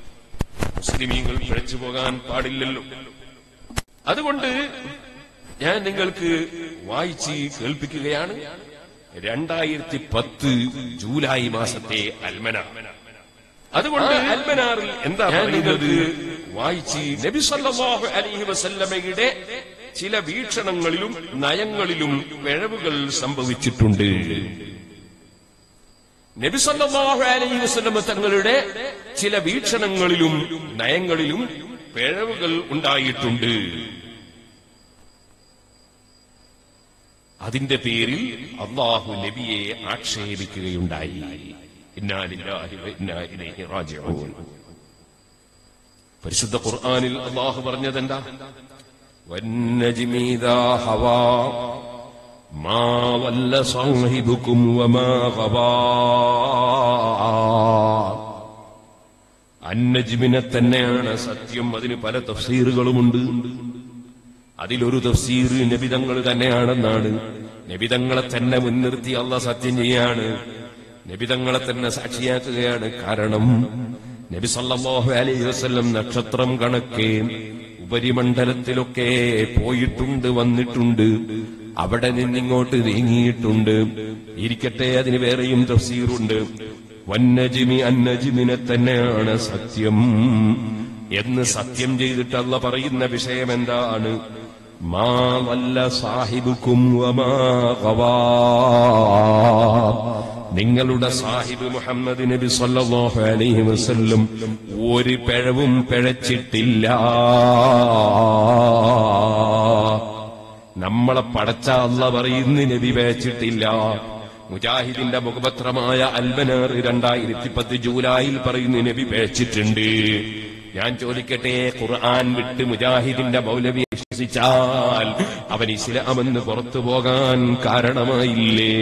മുസ്ലിമീങ്ങൾ പിഴച്ചു പോകാൻ പാടില്ലല്ലോ. അതുകൊണ്ട് ഞാൻ നിങ്ങൾക്ക് വായിച്ച് കേൾപ്പിക്കുകയാണ് രണ്ടായിരത്തി പത്ത് ജൂലൈ മാസത്തെ അൽമനാർ. അതുകൊണ്ട് അൽമനാറിൽ എന്താ പറയുന്നത് വായിച്ച് നബി സല്ലല്ലാഹു അലൈഹി വസല്ലമയുടെ ചില വീക്ഷണങ്ങളിലും നയങ്ങളിലും പിഴവുകൾ സംഭവിച്ചിട്ടുണ്ട്. നബി സല്ലല്ലാഹു അലൈഹി വസല്ലമ തങ്ങളുടെ ചില വീക്ഷണങ്ങളിലും നയങ്ങളിലും പിഴവുകൾ ഉണ്ടായിട്ടുണ്ട്. അതിന്റെ പേരിൽ അല്ലാഹു നബിയെ ആക്ഷേപിക്കുകയുണ്ടായി. ഇന്നാ ലില്ലാഹി വ ഇന്നാ ഇലൈഹി റാജിഊൻ. പരിശുദ്ധ ഖുർആനിൽ അല്ലാഹു പറഞ്ഞതെന്താ? വന്നജ്മി ഇദാ ഹവാ മാ വല്ല സാഹിബുകും വമാ ഗവാ. അന്നജ്മിനെ തന്നെയാണ് സത്യം. അതിന് പല തഫ്സീറുകളുമുണ്ട്. അതിലൊരു തഫ്സീർ നബിതങ്ങൾ തന്നെയാണെന്നാണ്. നബിതങ്ങളെ തന്നെ മുൻനിർത്തി അല്ലാഹു സത്യം ചെയ്യാണ്. നബിതങ്ങളെ തന്നെ സാക്ഷിയാക്കുകയാണ്. കാരണം നബി സല്ലല്ലാഹു അലൈഹി വസല്ലം നക്ഷത്രം കണക്കെ ഉപരിമണ്ഡലത്തിലൊക്കെ പോയിട്ടുണ്ട്, വന്നിട്ടുണ്ട്. അവിടെ നിന്നിങ്ങോട്ട് നീങ്ങിയിട്ടുണ്ട്. ഇരിക്കട്ടെ, അതിന് വേറെയും തഫ്സീറുണ്ട്. വന്നജ്മി, അന്നജ്മിനെ തന്നെയാണ് സത്യം എന്ന് സത്യം ചെയ്തിട്ട് അല്ലാഹു പറയുന്ന വിഷയം എന്താണ്? മാ വല്ല സാഹിബുക്കും വമാ ഗവാ. നിങ്ങളുടെ സാഹിബ് മുഹമ്മദ് നബി സല്ലല്ലാഹു അലൈഹി വസല്ലം ഒരു പിഴവും പിഴച്ചിട്ടില്ല. നമ്മളെ പടച്ച അല്ലാഹു പറയുന്ന നബി പിഴച്ചിട്ടില്ല. മുജാഹിദിന്റെ മുഖപത്രമായ അൽമനാർ രണ്ടായിരത്തി പത്ത് ജൂലൈയിൽ പറയുന്ന നബി പിഴച്ചിട്ടുണ്ട്. ഞാൻ ചോദിക്കട്ടെ, ഖുർആൻ വിട്ട് മുജാഹിദിന്റെ മൗലവി വിശ്വസിച്ചാൽ അവൻ ഇസ്ലാമെന്ന് പുറത്തു പോകാൻ കാരണമായില്ലേ?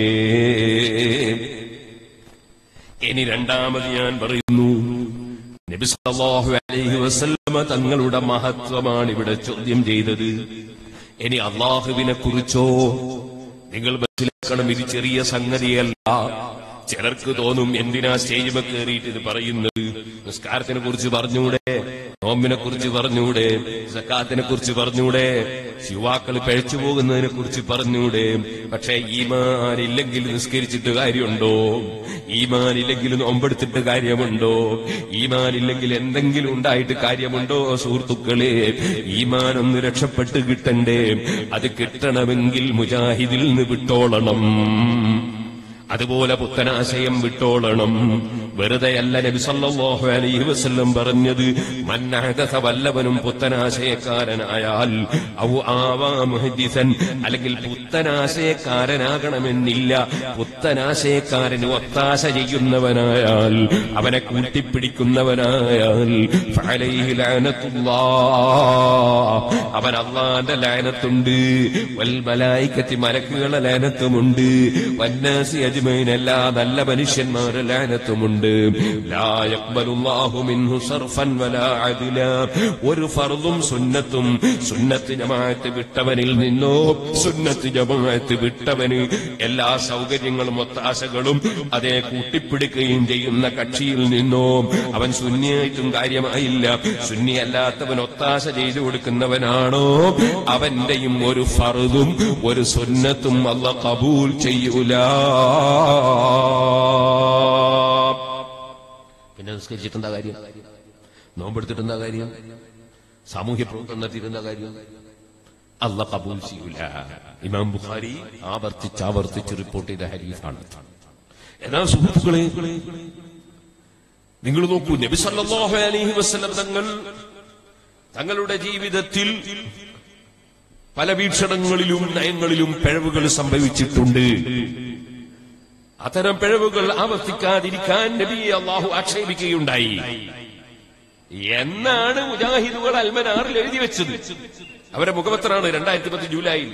ഇനി രണ്ടാമത് ഞാൻ പറയുന്നു, നബി സല്ലല്ലാഹു അലൈഹി വസല്ലമ തങ്ങളുടെ മഹത്വമാണ് ഇവിടെ ചോദ്യം ചെയ്തത്. ഇനി അല്ലാഹുവിനെ കുറിച്ചോ? നിങ്ങൾ മനസ്സിലാക്കണം, ഇത് ചെറിയ സംഗതിയല്ല. ചിലർക്ക് തോന്നും, എന്തിനാ സ്റ്റേജിൽ കയറിയിട്ട് ഇത് പറയുന്നത്? നിസ്കാരത്തിനെ കുറിച്ച് പറഞ്ഞൂടെ? നോമ്പിനെ കുറിച്ച് പറഞ്ഞൂടെ? സക്കാത്തിനെ കുറിച്ച് പറഞ്ഞൂടെ? യുവാക്കൾ പിഴച്ചു പോകുന്നതിനെ കുറിച്ച് പറഞ്ഞൂടെ? പക്ഷേ ഈമാൻ ഇല്ലെങ്കിൽ നിസ്കരിച്ചിട്ട് കാര്യമുണ്ടോ? ഈമാൻ ഇല്ലെങ്കിൽ നോമ്പെടുത്തിട്ട് കാര്യമുണ്ടോ? ഈമാൻ ഇല്ലെങ്കിൽ എന്തെങ്കിലും ഉണ്ടായിട്ട് കാര്യമുണ്ടോ? സുഹൃത്തുക്കളെ, ഈമാൻ ഒന്ന് രക്ഷപ്പെട്ട് കിട്ടണ്ടേ? അത് കിട്ടണമെങ്കിൽ മുജാഹിദിൽ നിന്ന് വിട്ടോളണം. അതുപോലെ പുത്തനാശയം വിട്ടോളണം. വെറുതെയല്ല നബി സല്ലല്ലാഹു അലൈഹി വസല്ലം പറഞ്ഞത്, മൻ അഹദസ, വല്ലവനും പുത്തനാശയക്കാരനായാൽ, ഔ ആവാ മുഹദ്ദിസൻ, അല്ലെങ്കിൽ പുത്തനാശയക്കാരനാകണമെന്നില്ല, പുത്തനാശയക്കാരന് ഒത്താശ ചെയ്യുന്നവനായാൽ, അവനെ കൂട്ടിപ്പിടിക്കുന്നവനായാൽ, ഫഅലൈഹി ലഅനത്തുല്ലാഹ്, അവൻ അല്ലാഹുവിന്റെ ലഅനത്തുണ്ട്. വൽ മലായികത്തി, മലക്കുകളുടെ ലഅനത്തുമുണ്ട്. വന്നാസി അജ്മഈൻ, എല്ലാ നല്ല മനുഷ്യന്മാരുടെ ലഅനത്തുമുണ്ട്. ലാ യഖ്ബലുല്ലാഹു മിൻഹു സർഫൻ വലാ അദ്ല. ഒരു ഫർദും സുന്നത്തും സുന്നത്ത് ജമാഅത്ത് വിട്ടവനിൽ നിന്നോ, സുന്നത്ത് ജമാഅത്ത് വിട്ടവന് എല്ലാ സൗകര്യങ്ങളും ഒത്താശകളും അതേ കൂട്ടിപ്പിടിക്കുകയും ചെയ്യുന്ന കക്ഷിയിൽ നിന്നോ, അവൻ സുന്നിയായിട്ടും കാര്യമായില്ല. സുന്നിയല്ലാത്തവൻ ഒത്താശ ചെയ്തു കൊടുക്കുന്നവനാണോ, അവന്റെയും ഒരു ഫർദും ഒരു സുന്നത്തും അല്ലാഹു ഖബൂൽ ചെയ്യൂല. പിന്നെ നിസ്കരിച്ചിട്ടെന്താ കാര്യം? നോമ്പെടുത്തിട്ടെന്താ കാര്യം? സാമൂഹ്യ പ്രവർത്തനം നടത്തിയിരുന്ന കാര്യം? അല്ലാഹു ഖബൂൽ ചെയ്യൂല. ഇമാം ബുഖാരി ആവർത്തിച്ച് ആവർത്തിച്ച് റിപ്പോർട്ട് ചെയ്ത ഹദീസാണ്. എന്നാൽ സുഹൃത്തുക്കളെ, നിങ്ങൾ നോക്കൂ, നബി സല്ലല്ലാഹു അലൈഹി വസല്ലം തങ്ങൾ തങ്ങളുടെ ജീവിതത്തിൽ പല വീക്ഷണങ്ങളിലും നയങ്ങളിലും പിഴവുകൾ സംഭവിച്ചിട്ടുണ്ട്. അത്തരം പിഴവുകൾ ആവർത്തിക്കാതിരിക്കാൻ നബിയെ അല്ലാഹു ആക്ഷേപിക്കുകയുണ്ടായി എന്നാണ് മുജാഹിദുകൾ അൽമനാറിൽ എഴുതി വെച്ചത്. അവരുടെ മുഖപത്രമാണ് രണ്ടായിരത്തി പത്ത് ജൂലൈയിൽ.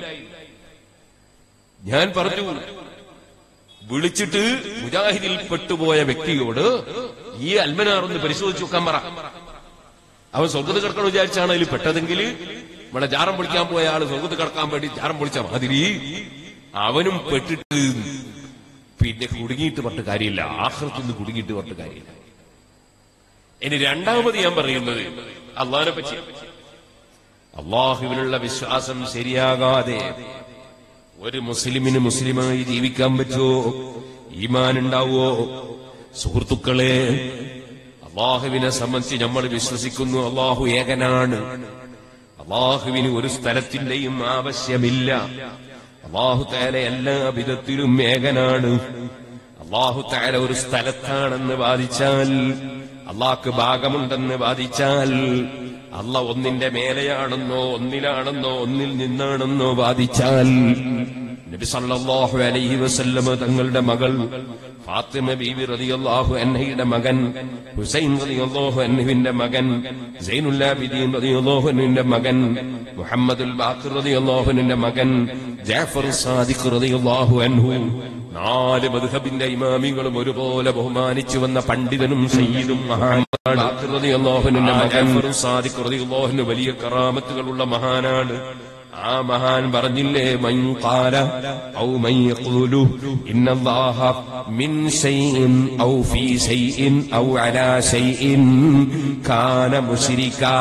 ഞാൻ പറഞ്ഞു, വിളിച്ചിട്ട് മുജാഹിദിൽ പെട്ടുപോയ വ്യക്തിയോട് ഈ അൽമനാർ ഒന്ന് പരിശോധിച്ചു നോക്കാൻ പറ. അവൻ സ്വർഗത്ത് കിടക്കണം വിചാരിച്ചാണ് അതിൽ പെട്ടതെങ്കിൽ, ഇവിടെ ജാറം പൊളിക്കാൻ പോയ ആള് സ്വർഗത്ത് കിടക്കാൻ വേണ്ടി ജാറം പൊളിച്ച മാതിരി അവനും പെട്ടിട്ട് പിന്നെ കുടുങ്ങിയിട്ട് പറഞ്ഞ കാര്യമില്ല, ആഖിറത്തിൽ നിന്ന് കുടുങ്ങിയിട്ട് പറഞ്ഞ കാര്യമില്ല. ഇനി രണ്ടാമത് ഞാൻ പറയുന്നത് അള്ളാഹിനെ പറ്റി. അള്ളാഹുവിനുള്ള വിശ്വാസം ശരിയാകാതെ ഒരു മുസ്ലിമിന് മുസ്ലിമായി ജീവിക്കാൻ പറ്റുമോ? ഈമാൻ ഉണ്ടാവോ? സുഹൃത്തുക്കളെ, അള്ളാഹുവിനെ സംബന്ധിച്ച് നമ്മൾ വിശ്വസിക്കുന്നു അള്ളാഹു ഏകനാണ്. അള്ളാഹുവിന് ഒരു സ്ഥലത്തിന്റെയും ആവശ്യമില്ല. അള്ളാഹു തആല എല്ലാ വിധത്തിലും ഏകനാണ്. അള്ളാഹു തആല ഒരു സ്ഥലത്താണെന്ന് വാദിച്ചാൽ, അള്ളാഹ്ക്ക് ഭാഗമുണ്ടെന്ന് വാദിച്ചാൽ, അള്ള ഒന്നിന്റെ മേലെയാണെന്നോ ഒന്നിലാണെന്നോ ഒന്നിൽ നിന്നാണെന്നോ വാദിച്ചാൽ, നബി സല്ലല്ലാഹു അലൈഹി വസല്ലമ തങ്ങളുടെ മകൾ ഫാത്തിമ ബീവി റളിയല്ലാഹു അൻഹയുടെ മകൻ ഹുസൈൻ റളിയല്ലാഹു അൻഹുവിന്റെ മകൻ സൈനുൽ ആബിദീൻ റളിയല്ലാഹു അൻഹുവിന്റെ മകൻ മുഹമ്മദുൽ ബാഖിർ റളിയല്ലാഹു അൻഹുവിന്റെ മകൻ ജഅഫർ സാദിഖ് റളിയല്ലാഹു അൻഹു, നാല് മദ്ഹബിന്റെ ഇമാമികളും ഒരുപോലെ ബഹുമാനിച്ചു വന്ന പണ്ഡിതനും സയ്യിദും മഹാനാണ്. ബാഖിർ റളിയല്ലാഹു അൻഹുവിന്റെ മകൻ സാദിഖ് റളിയല്ലാഹു അൻഹു വലിയ കറാമത്തുകളുള്ള മഹാനാണ്. ആ മഹാൻ പറഞ്ഞില്ലേ, മൻ ഖാല ഔ മൻ യഖൂലു ഇന്നല്ലാഹ മിൻ ശൈഇൻ ഔ ഫീ ശൈഇൻ ഔ അലാ ശൈഇൻ കാന മുശ്രികാ.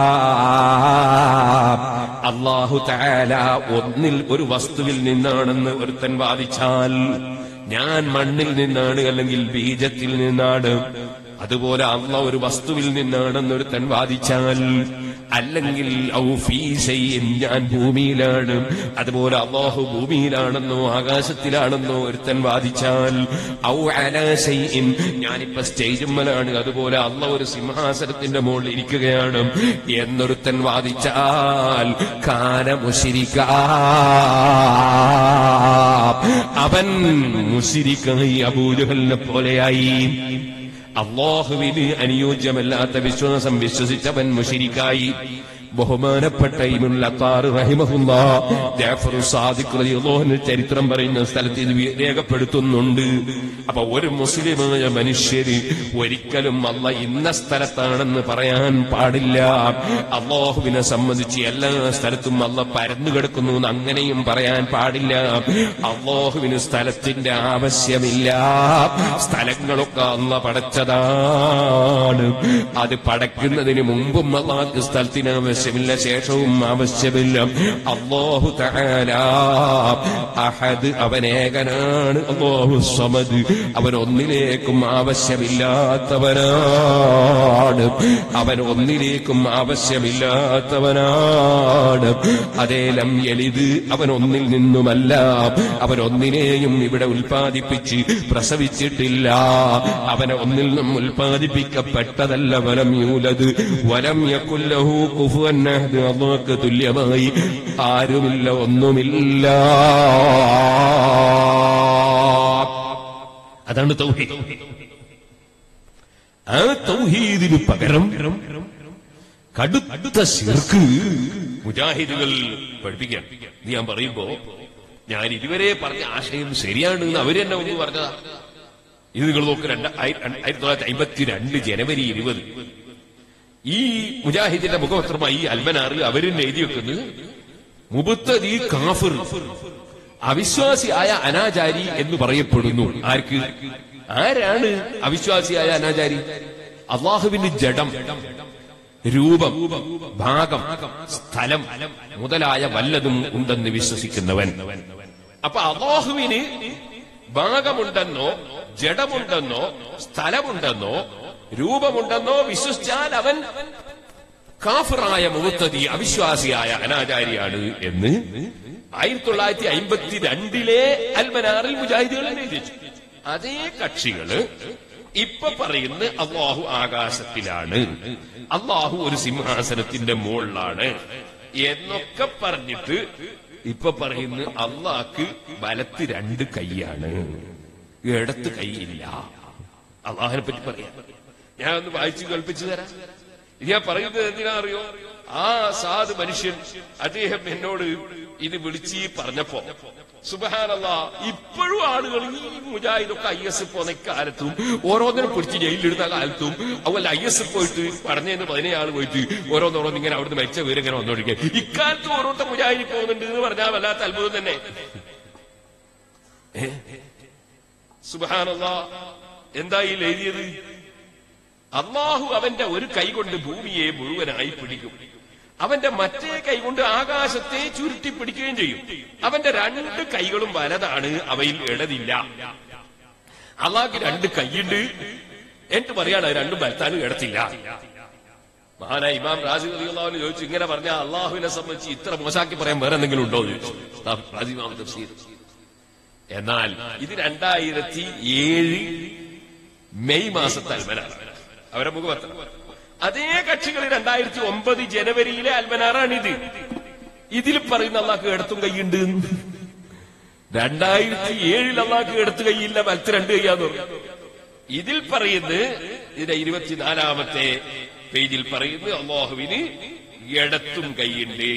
അല്ലാഹു തആല ഒന്നിൽ ഒരു വസ്തുവിൽ നിന്നാണെന്ന് ഒരുത്തൻ വാദിച്ചാൽ, ഞാൻ മണ്ണിൽ നിന്നാണ് അല്ലെങ്കിൽ ബീജത്തിൽ നിന്നാണ്, അതുപോലെ അല്ലാഹു ഒരു വസ്തുവിൽ നിന്നാണെന്ന് ഒരുത്തൻ വാദിച്ചാൽ, അല്ലെങ്കിൽ ഔ ഫീ ശൈഇൻ ഞാൻ ഭൂമിയിലാണ്, അതുപോലെ അല്ലാഹു ഭൂമിയിലാണെന്നോ ആകാശത്തിലാണെന്നോ ഒരുത്തൻ വാദിച്ചാൽ, ഔ അലാ ശൈഇൻ ഞാനിപ്പോ സ്റ്റേജുമ്മലാണ്, അതുപോലെ അല്ലാഹു ഒരു സിംഹാസനത്തിന്റെ മുകളിൽ ഇരിക്കുകയാണ് എന്നൊരുത്തൻ വാദിച്ചാൽ, കാന മുശ്രികാ, അവൻ മുശ്രിക്കായി, അബൂജഹലിനെ പോലെയായി. അല്ലാഹുവിന് അനുയോജ്യമല്ലാത്ത വിശ്വാസം വിശ്വസിച്ചവൻ മുശ്രിക്കായി. ബഹുമാനപ്പെട്ട ഇബ്നുൽ അത്താർ റഹിമഹുല്ലാഹ് ജഅഫർ സാദിഖ് റളിയല്ലാഹു അൻഹു ചരിത്രം പറയുന്ന സ്ഥലത്ത് ഇത് രേഖപ്പെടുത്തുന്നുണ്ട്. അപ്പൊ ഒരു മുസ്ലിമായ മനുഷ്യര് ഒരിക്കലും അല്ലാഹ് ഇന്ന സ്ഥലത്താണെന്ന് പറയാൻ പാടില്ല. അല്ലാഹുവിനെ സംബന്ധിച്ച് എല്ലാ സ്ഥലത്തും അല്ലാഹ് പരന്നു കിടക്കുന്നു എന്ന് അങ്ങനെയും പറയാൻ പാടില്ല. അല്ലാഹുവിന് സ്ഥലത്തിന്റെ ആവശ്യമില്ല. സ്ഥലങ്ങളൊക്കെ അല്ലാഹ് പടച്ചതാണ്. അത് പടക്കുന്നതിന് മുമ്പും അല്ലാഹുവിന് സ്ഥലത്തിന് ആവശ്യമില്ല, ശേഷവും ആവശ്യമില്ല. അല്ലാഹു തആല അഹദ്, അവൻ ഏകനാണ്. അല്ലാഹു സമദ്, അവൻ ഒന്നിലേക്കും ആവശ്യമില്ലാത്തവനാണ്. അവൻ ഒന്നിലേക്കും ആവശ്യമില്ലാത്തവനാണ്. അതേ ലം യലിദ്, അവൻ ഒന്നിൽ നിന്നുമല്ല, അവൻ ഒന്നിനെയും ഇവിടെ ഉൽപ്പാദിപ്പിച്ച് പ്രസവിച്ചിട്ടില്ല. അവനെ ഒന്നിൽ നിന്നും ഉൽപ്പാദിപ്പിക്കപ്പെട്ടതല്ല. വലം യൂലദ് വലം യകുൽ ലഹു കുഫുവൻ അഹദ്, അല്ലാഹുക്ക് തുല്യമായി ആരുമില്ല, ഒന്നുമില്ല. അതാണ് തൗഹീദ്. ആ തൗഹീദിന് പകരം കടുത്ത ശിർക്ക് മുജാഹിദുകൾ പഠിപ്പിക്കാൻ. ഇത് ഞാൻ പറയുമ്പോ ഞാൻ ഇതുവരെ പറഞ്ഞ ആശയം ശരിയാണ് എന്ന് അവര് തന്നെ ഒന്ന് പറഞ്ഞതാ. ഇത് നിങ്ങൾ നോക്ക്, രണ്ട് ആയിരത്തി തൊള്ളായിരത്തി അമ്പത്തി രണ്ട് ജനുവരി ഇരുപത് ഈ മുജാഹിദിന്റെ മുഖപത്രമായി അൽമനാറിൽ അവരും എഴുതി വെക്കുന്നത് മുബത്തദി കാഫിർ, അവിശ്വാസിയായ അനാചാരി എന്ന് പറയപ്പെടുന്നു. ആർക്ക്? ആരാണ് അവിശ്വാസിയായ അനാചാരി? അള്ളാഹുവിന് ജഡം, രൂപം, ഭാഗം, സ്ഥലം മുതലായ വല്ലതും ഉണ്ടെന്ന് വിശ്വസിക്കുന്നവൻ. അപ്പൊ അള്ളാഹുവിന് ഭാഗമുണ്ടെന്നോ ജഡമുണ്ടെന്നോ സ്ഥലമുണ്ടെന്നോ രൂപമുണ്ടെന്നോ വിശ്വസിച്ചാൽ അവൻ കാഫിറായ മുബത്തദി, അവിശ്വാസിയായ അനാചാരിയാണ് എന്ന് ആയിരത്തി തൊള്ളായിരത്തി അമ്പത്തി രണ്ടിലെ അൽമനാറിൽ മുജാഹിദുകൾ എഴുതിച്ചു. അതേ കക്ഷികള് ഇപ്പൊ പറയുന്ന അള്ളാഹു ആകാശത്തിലാണ്, അള്ളാഹു ഒരു സിംഹാസനത്തിന്റെ മുകളിലാണ് എന്നൊക്കെ പറഞ്ഞിട്ട് ഇപ്പൊ പറയുന്ന അള്ളാഹ്ക്ക് വലത്ത് രണ്ട് കൈയാണ്, ഇടത്ത് കൈയില്ല. അള്ളാഹിനെ പറ്റി പറയാം. ഞാൻ ഒന്ന് വായിച്ചു കേൾപ്പിച്ചു തരാം. ഞാൻ പറയുന്നത് എന്തിനാ അറിയോ? ആ സാധു മനുഷ്യൻ അദ്ദേഹം എന്നോട് ഇത് വിളിച്ച് പറഞ്ഞപ്പോ സുബ്ഹാനല്ലാഹ്, ഇപ്പോഴും ആളുകൾ ഈ മുജാഹിദൊക്കെ ഐ എസ് പോന്ന കാലത്തും ഓരോന്നിനും പിടിച്ച് ജയിലിലിടുന്ന കാലത്തും അതുപോലെ ഐ എസ് പോയിട്ട് പറഞ്ഞതിന് പതിനേഴ് ആള് പോയിട്ട് ഓരോന്നോരോന്ന് ഇങ്ങനെ അവിടുന്ന് മരിച്ച വീട് ഇങ്ങനെ വന്നോടിക്കുക. ഇക്കാലത്ത് ഓരോരുത്തർ മുജാഹിദിൽ പോകുന്നുണ്ട് എന്ന് പറഞ്ഞാൽ വല്ലാത്ത അത്ഭുതം തന്നെ. സുബ്ഹാനല്ലാഹ്, എന്താ ഈ എഴുതിയത്? അള്ളാഹു അവന്റെ ഒരു കൈ കൊണ്ട് ഭൂമിയെ മുഴുവനായി പിടിക്കും, അവന്റെ മറ്റേ കൈ കൊണ്ട് ആകാശത്തെ ചുരുട്ടി പിടിക്കുകയും ചെയ്യും. അവന്റെ രണ്ട് കൈകളും വലതാണ്, അവയിൽ ഇടതില്ല. അള്ളാഹ്ക്ക് രണ്ട് കൈയുണ്ട് എന്നിട്ട് പറയാണ് രണ്ടും വലത്താനും ഇടത്തില്ല. മഹാനായ ഇമാം റാസി റളിയല്ലാഹു അൻഹു ചോദിച്ചു, ഇങ്ങനെ പറഞ്ഞാൽ അള്ളാഹുവിനെ സംബന്ധിച്ച് ഇത്ര മോശാക്കി പറയാൻ വേറെ എന്തെങ്കിലും ഉണ്ടോ എന്ന് ചോദിച്ചു. എന്നാൽ ഇത് രണ്ടായിരത്തി ഏഴ് മെയ് മാസത്തെ അൽമനാറാണ്, അവരെ മുഖപത്രം. അതേ കക്ഷികൾ രണ്ടായിരത്തി ഒമ്പത് ജനുവരിയിലെ അൽമനാറാണിത്. ഇതിൽ പറയുന്ന അള്ളാഹ്ക്ക് ഇടത്തും കൈയുണ്ട്. രണ്ടായിരത്തി ഏഴിൽ അള്ളാഹ്ക്ക് ഇടത്ത് കൈയില്ല, വലത്ത് രണ്ട് കൈയാന്ന് പറഞ്ഞു. ഇതിൽ പറയുന്നത്, ഇതിന്റെ ഇരുപത്തിനാലാമത്തെ പേജിൽ പറയുന്നത് അള്ളാഹുവിന് ഇടത്തും കൈയുണ്ട്.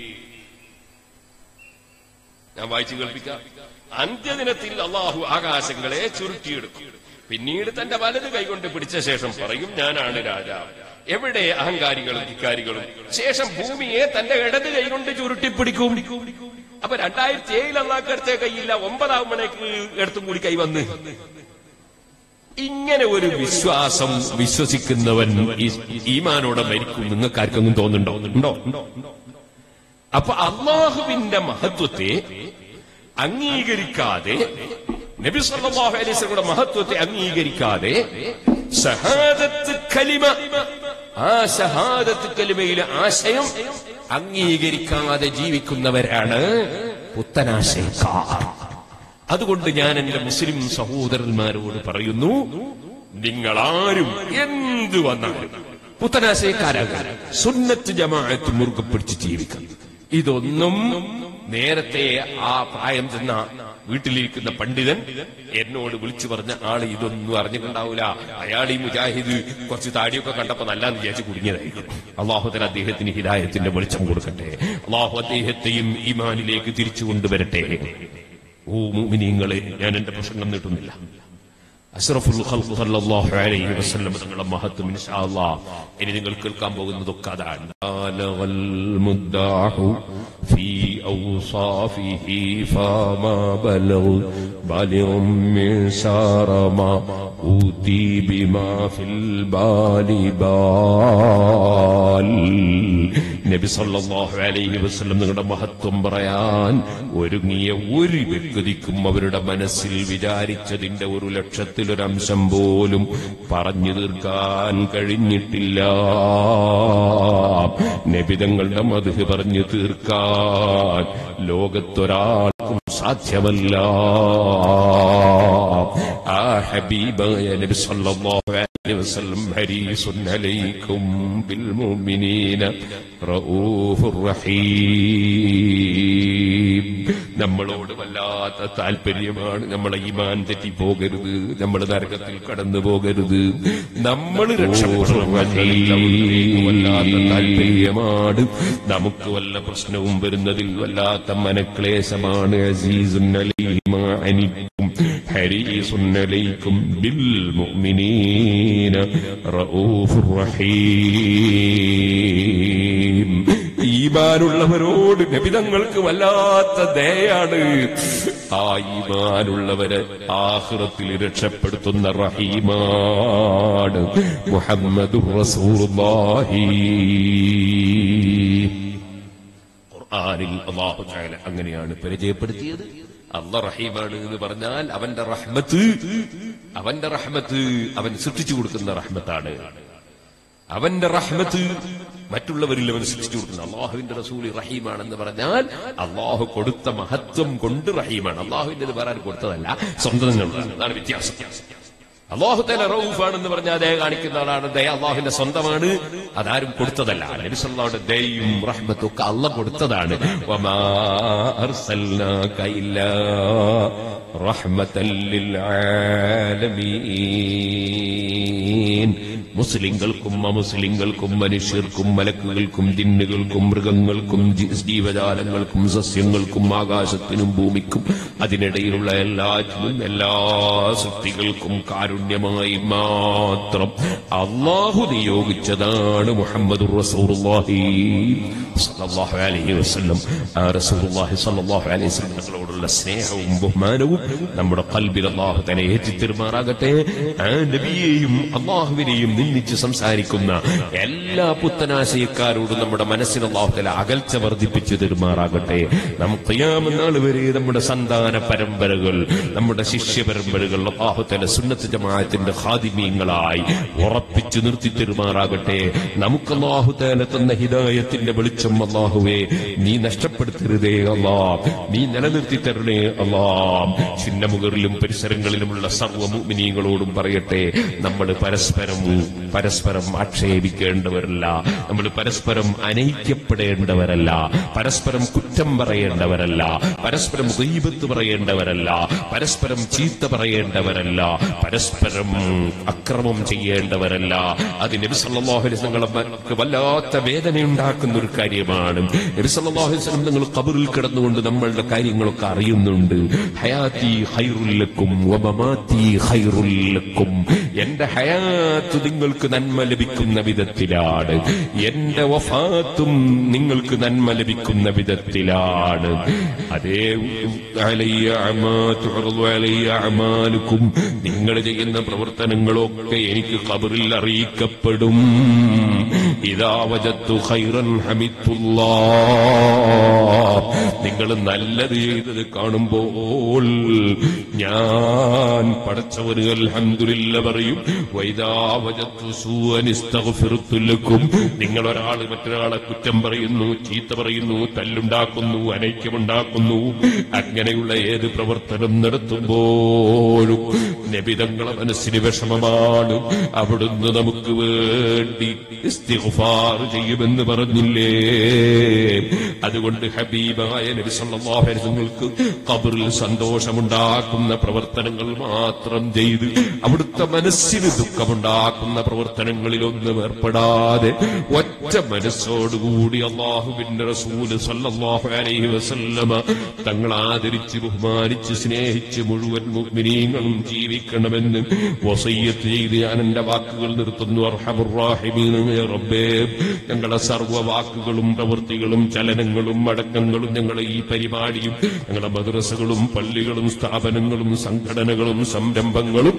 ഞാൻ വായിച്ചു കേൾപ്പിക്കാം. അന്ത്യദിനത്തിൽ അള്ളാഹു ആകാശങ്ങളെ ചുരുട്ടിയെടുക്കും, പിന്നീട് തന്റെ വലത് കൈകൊണ്ട് പിടിച്ച ശേഷം പറയും, ഞാനാണ് രാജാവ്. എവിടെ അഹങ്കാരികളും ധിക്കാരികളും? ശേഷം ഭൂമിയെ തന്റെ ഇടത് കൈകൊണ്ട് ചുരുട്ടിപ്പിടിക്കും. അപ്പൊ രണ്ടായിരത്തി ഏഴിൽ അള്ളാഹ്ക്ക് അടുത്ത കൈയില്ല, ഒമ്പതാവുമ്പോഴേക്ക് എടുത്തും കൂടി കൈ വന്ന്. ഇങ്ങനെ ഒരു വിശ്വാസം വിശ്വസിക്കുന്നവൻ ഈമാനോടെ മരിക്കും. നിങ്ങൾക്ക് ആർക്കെങ്കിലും തോന്നുന്നുണ്ടോ? ഉണ്ടോ? അപ്പൊ അള്ളാഹുവിന്റെ മഹത്വത്തെ അംഗീകരിക്കാതെ, നബി സല്ലല്ലാഹു അലൈഹി വസല്ലമയുടെ മഹത്വത്തെ അംഗീകരിക്കാതെ, ഷഹാദത്ത് കലിമ, ആ ഷഹാദത്ത് കലിമയിലെ ആശയം അംഗീകരിക്കാതെ ജീവിക്കുന്നവരാണ് പുത്തനാശയക്കാർ. അതുകൊണ്ട് ഞാൻ എന്റെ മുസ്ലിം സഹോദരന്മാരോട് പറയുന്നു, നിങ്ങളാരും എന്തു വന്നാലും പുത്തനാശയക്കാരാകാൻ സുന്നത്ത് ജമാഅത്ത് മുറുകെ പിടിച്ച് ജീവിക്കണം. ഇതൊന്നും നേരത്തെ ആ പ്രായം ചെന്ന വീട്ടിലിരിക്കുന്ന പണ്ഡിതൻ എന്നോട് വിളിച്ചു പറഞ്ഞ ആള് ഇതൊന്നും അറിഞ്ഞിട്ടുണ്ടാവില്ല. അയാൾ ഈ മുജാഹിദ് കുറച്ച് താടിയൊക്കെ കണ്ടപ്പോ നല്ലാന്ന് വിചാരിച്ച് കുടുങ്ങിയതായിരിക്കും. അള്ളാഹു തആല അദ്ദേഹത്തിന് ഹിദായത്തിന്റെ വെളിച്ചം കൊടുക്കട്ടെ. അള്ളാഹു അദ്ദേഹത്തെയും ഈമാനിലേക്ക് തിരിച്ചു കൊണ്ടുവരട്ടെ. ഓ മുഅ്മിനീങ്ങളെ, ഞാൻ എന്റെ പ്രസംഗം നീട്ടുന്നില്ല. അഷ്റഫുൽ ഖൽഖ് സല്ലല്ലാഹു അലൈഹി വസല്ലം തങ്ങളുടെ മഹത്വം ഇൻഷാ അല്ലാഹ് ഇനി നിങ്ങൾ കേൾക്കാൻ പോകുന്നതൊക്കെ അതാണ്. അലൽ മുദ്ദാഹു ഫീ ഔസാഫിഹി ഫമാ ബലഗ ബലിഉം മിൻ ശറമാ ഊതി ബിമാ ഫിൽ ബാലിബാൽ. നബി സല്ലല്ലാഹു അലൈഹി വസല്ലം തങ്ങളുടെ മഹത്വം പറയാൻ ഒരുങ്ങിയ ഒരു വ്യക്തിക്കും അവരുടെ മനസ്സിൽ വിചാരിച്ചതിന്റെ ഒരു ലക്ഷത്തിലൊരംശം പോലും പറഞ്ഞു തീർക്കാൻ കഴിഞ്ഞിട്ടില്ല. നബി തങ്ങളുടെ മദ്ഹ് പറഞ്ഞു തീർക്കാൻ ലോകത്തൊരാൾക്കും സാധ്യമല്ല. ആ ഹബീബായ നബി സല്ലല്ലാഹു അലൈഹി വസല്ലം ഹരീസുൻ അലൈക്കും ബിൽ മുഅ്മിനീന റഊഫുർ റഹീം. നമ്മളോട് വല്ലാത്ത താല്പര്യമാണ്. നമ്മളെ ഈമാൻ തെറ്റി പോകരുത്, നമ്മൾ നരകത്തിൽ കടന്നു പോകരുത്, നമ്മൾ രക്ഷപ്പെടണം. വല്ലാത്ത താല്പര്യമാണ്. നമുക്ക് വല്ല പ്രശ്നവും വരുന്നതിൽ വല്ലാത്ത മനക്ലേശമാണ്. അസീസുൻ അലൈഹി മാ അനിത്തും ഹരീസുൻ അലൈക്കും ബിൽ മുഅ്മിനീന റഊഫുർ റഹീം. ഈമാനുള്ളവരോട് നബിതങ്ങൾക്ക് വല്ലാത്ത ദയയാണ്. ആ ഈമാനുള്ളവരെ ആഖിറത്തിൽ രക്ഷപ്പെടുത്തുന്ന റഹീമാണ് മുഹമ്മദുർ റസൂലുള്ളാഹി. ഖുർആനിൽ അല്ലാഹു തആല അങ്ങനെയാണ് പരിചയപ്പെടുത്തിയത്. അല്ലാഹ് റഹീമാണ് എന്ന് പറഞ്ഞാൽ അവന്റെ റഹ്മത്ത്, അവന്റെ റഹ്മത്ത് അവൻ സൃഷ്ടിച്ചു കൊടുക്കുന്ന റഹ്മത്താണ്. അവന്റെ റഹ്മത്ത് മറ്റുള്ളവരിൽ അവൻ സൃഷ്ടിച്ചു കൊടുക്കുന്ന. അള്ളാഹുവിന്റെ റസൂൽ റഹീമാണെന്ന് പറഞ്ഞാൽ അള്ളാഹു കൊടുത്ത മഹത്വം കൊണ്ട് റഹീമാണ്. അള്ളാഹുവിന്റെ പറയാൻ കൊടുത്തതല്ല, സ്വന്തം തന്നെയുള്ളതാണ്. അതാണ് വ്യത്യാസം. അള്ളാഹു തആല റഊഫാണെന്ന് പറഞ്ഞാൽ ദയ കാണിക്കുന്ന ആളാണ്. ദയ അള്ളാഹുവിന്റെ സ്വന്തമാണ്, അതാരും കൊടുത്തതല്ല. നബി സല്ലല്ലാഹുവിന്റെ ദയയും റഹ്മത്തും ഒക്കെ അള്ളാഹ് കൊടുത്തതാണ്. വമാ അർസൽനാക ഇല്ലാ റഹ്മത്തൽ ലിൽ ആലമീൻ. മുസ്ലിങ്ങൾക്കും അമുസ്ലിങ്ങൾക്കും മനുഷ്യർക്കും മലക്കുകൾക്കും ജിന്നുകൾക്കും മൃഗങ്ങൾക്കും ജീവജാലങ്ങൾക്കും സസ്യങ്ങൾക്കും ആകാശത്തിനും ഭൂമിക്കും അതിനിടയിലുള്ള എല്ലാറ്റിനും എല്ലാ സൃഷ്ടികൾക്കും കാരുണ്യം കാരുണ്യമായി മാത്രം അല്ലാഹു നിയോഗിച്ചതാണ് മുഹമ്മദുർ റസൂലുള്ളാഹി സ്വല്ലല്ലാഹു അലൈഹി വസല്ലം. ആ റസൂലുള്ളാഹി സ്വല്ലല്ലാഹു അലൈഹി വസല്ലം തങ്ങളോടുള്ള സ്നേഹവും ബഹുമാനവും നമ്മുടെ ഖൽബിൽ അല്ലാഹു തആല ഏറ്റിത്തരുമാറാകട്ടെ. ആ നബിയെയും അല്ലാഹുവിനെയും നിന്ദിച്ച് സംസാരിക്കുന്ന എല്ലാ പുത്തനാശയക്കാരോടും നമ്മുടെ മനസ്സിന് അല്ലാഹു തആല അകൽച്ച വർദ്ധിപ്പിച്ചു തരുമാറാകട്ടെ. നാം ഖിയാമത്ത് നാൾ വരെ നമ്മുടെ സന്താന പരമ്പരകൾ, നമ്മുടെ ശിഷ്യ പരമ്പരകൾ അല്ലാഹു തആല സുന്നത്ത് ജമാഅത്തിന്റെ ഖാദിമീങ്ങളായി ഉറപ്പിച്ചു നിർത്തി തരുമാറാകട്ടെ. നമുക്ക് അല്ലാഹു തആല തന്ന ഹിദായത്തിന്റെ വെളിച്ചം അല്ലാഹുവേ നീ നഷ്ടപ്പെടുത്തരുതേ അല്ലാഹ്, നീ നിലനിർത്തി തരണേ അല്ലാഹ്. ചിന്നമുകളിലും പരിസരങ്ങളിലുമുള്ള സർവ്വ മുഅ്മിനീങ്ങളോടും പറയട്ടെ, നമ്മൾ പരസ്പരം പരസ്പരം ആക്ഷേപിക്കേണ്ടവരല്ല, നമ്മൾ പരസ്പരം അനൈക്യപ്പെടേണ്ടവരല്ല, പരസ്പരം കുറ്റം പറയേണ്ടവരല്ല, പരസ്പരം ഗീബത്ത് പറയേണ്ടവരല്ല, പരസ്പരം ചീത്ത പറയേണ്ടവരല്ല, പരസ്പരം അക്രമം ചെയ്യേണ്ടവരല്ല. അത് നബി സല്ലല്ലാഹു അലൈഹി വസല്ലം വല്ലാത്ത വേദനയുണ്ടാക്കുന്ന ഒരു കാര്യമാണ്. നബി സല്ലല്ലാഹു അലൈഹി വസല്ലം നിങ്ങൾ ഖബറിൽ കിടന്നുകൊണ്ട് നമ്മളുടെ കാര്യങ്ങളൊക്കെ അറിയുന്നുണ്ട്. ഹയാത്തി ഖൈറുൽ ലക്കും വമമാതി ഖൈറുൽ ലക്കും, എന്റെ ഹയാത്ത് നിങ്ങൾക്ക് നന്മ ലഭിക്കുന്ന വിധത്തിലാണ്, എന്റെ വഫാത്തും നിങ്ങൾക്ക് നന്മ ലഭിക്കുന്ന വിധത്തിലാണ്. അതേ അമാലുക്കും, നിങ്ങൾ ചെയ്യുന്ന പ്രവർത്തനങ്ങളൊക്കെ എനിക്ക് ഖബറിൽ അറിയിക്കപ്പെടും. ഇദാ വജദ്തു ഖൈറൻ ഹമിദുല്ലാഹ്, നിങ്ങൾ നല്ലത് ചെയ്തത് കാണുമ്പോൾ ഞാൻ പടച്ചവന് അൽഹംദുലില്ലാഹ് പറയും. വൈദാ വജദ്തു സൂഅൻ ഇസ്തഗ്ഫിർതു ലക്കും, നിങ്ങൾ ഒരാൾ മറ്റൊരാളെ കുറ്റം പറയുന്നു, ചീത്ത പറയുന്നു, തല്ലുണ്ടാക്കുന്നു, അനൈക്യമുണ്ടാക്കുന്നു, അങ്ങനെയുള്ള ഏത് പ്രവർത്തനം നടത്തുമ്പോഴും നബി തങ്ങളുടെ മനസ്സിന് വിഷമമാണ്. അവിടുന്ന് നമുക്ക് വേണ്ടി ഇസ്തിഗ്ഫാർ ചെയ്യുമെന്ന് പറഞ്ഞില്ലേ? അതുകൊണ്ട് ഹബീബായ നബി സല്ലല്ലാഹു അലൈഹി വസല്ലം ഖബറിൽ സന്തോഷമുണ്ടാക്കുന്ന പ്രവർത്തനങ്ങൾ മാത്രം ചെയ്ത് അവിടുത്തെ മനസ്സിന് ദുഃഖമുണ്ടാക്കുന്ന പ്രവർത്തനങ്ങളിലൊന്നും ഏർപ്പെടാതെ ഒറ്റ മനസ്സോടുകൂടി അല്ലാഹുവിന്റെ റസൂൽ സല്ലല്ലാഹു അലൈഹി വസല്ലമ തങ്ങൾ ആദരിച്ച് ബഹുമാനിച്ച് സ്നേഹിച്ച് മുഴുവൻ മുഅ്മിനീങ്ങളും ജീവിക്കണമെന്ന് വസിയ്യത്ത് ചെയ്ത് ഞാൻ എന്റെ വാക്കുകൾ നിർത്തുന്നു. അർഹമുർ റഹീമീനായ റബ്ബേ, ഞങ്ങളുടെ സർവ്വ വാക്കുകളും പ്രവൃത്തികളും ചലനങ്ങളും അടക്കങ്ങളും ഞങ്ങളുടെ ഈ പരിപാടിയും ഞങ്ങളുടെ മദ്രസകളും പള്ളികളും സ്ഥാപനങ്ങളും സംഘടനകളും സംരംഭങ്ങളും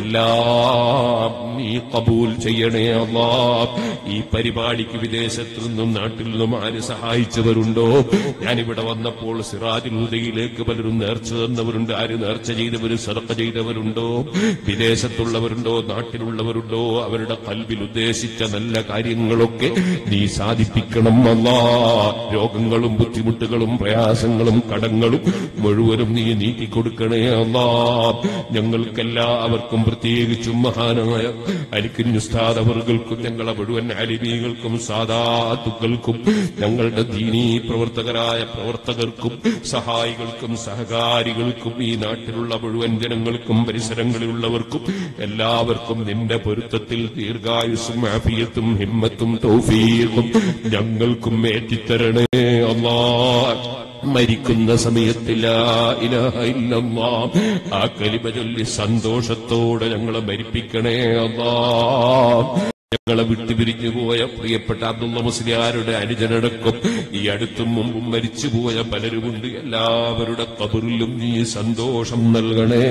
എല്ലാം നീ കബൂൽ ചെയ്യണേ അല്ലാഹ്. ഈ പരിപാടിക്ക് വിദേശത്തു നിന്നും നാട്ടിൽ നിന്നും ആര് സഹായിച്ചവരുണ്ടോ? ഞാനിവിടെ വന്നപ്പോൾ സിറാജുൽ ഹുദയിലേക്ക് പലരും നേർച്ച തന്നവരുണ്ട്. ആര് നേർച്ച ചെയ്തവര് സദഖ ചെയ്തവരുണ്ടോ? വിദേശത്തുള്ളവരുണ്ടോ? നാട്ടിലുള്ളവരുണ്ടോ? അവരുടെ ഖൽബിൽ ഉദ്ദേശിച്ച നല്ല കാര്യങ്ങളൊക്കെ നീ സാധിപ്പിക്കണം അല്ലാഹ്. രോഗങ്ങളും ബുദ്ധിമുട്ടുകളും പ്രയാസങ്ങളും കടങ്ങളും മുഴുവനും നീ നീക്കിക്കൊടുക്കണേ അല്ലാഹ്. ഞങ്ങൾക്കെല്ലാവർക്കും പ്രത്യേകിച്ചും മഹാനായ അലിക്കുഞ്ഞ് ഉസ്താദ് അവർക്കും ഞങ്ങളെ മുഴുവൻ അലിമീകൾക്കും സാദാത്തുക്കൾക്കും ഞങ്ങളുടെ ദീനീ പ്രവർത്തകരായ പ്രവർത്തകർക്കും സഹായികൾക്കും സഹകാരികൾക്കും ഈ നാട്ടിലുള്ള മുഴുവൻ ജനങ്ങൾക്കും പരിസരങ്ങളിലുള്ളവർക്കും എല്ലാവർക്കും നിന്റെ പൊരുത്തത്തിൽ ദീർഘായുസ്സും ആഫിയത്തും ഹിമ്മത്തും തൗഫീഖും ഞങ്ങൾക്കും ഏറ്റിത്തരണേ അല്ലാഹ്. മരിക്കുന്ന സമയത്ത് ലാ ഇലാഹ ഇല്ലല്ലാഹ് ആ കലിമ ചൊല്ലി സന്തോഷത്തോടെ ഞങ്ങളെ മരിപ്പിക്കണേ അല്ലാഹ്. ഞങ്ങളെ വിട്ടുപിരിഞ്ഞു പോയ പ്രിയപ്പെട്ട അബ്ദുള്ള മുസ്ലിയാരുടെ അനുജനടക്കം ഈ അടുത്തും മുമ്പും മരിച്ചുപോയ പലരുമുണ്ട്. എല്ലാവരുടെ ഖബറിലും നീ സന്തോഷം നൽകണേ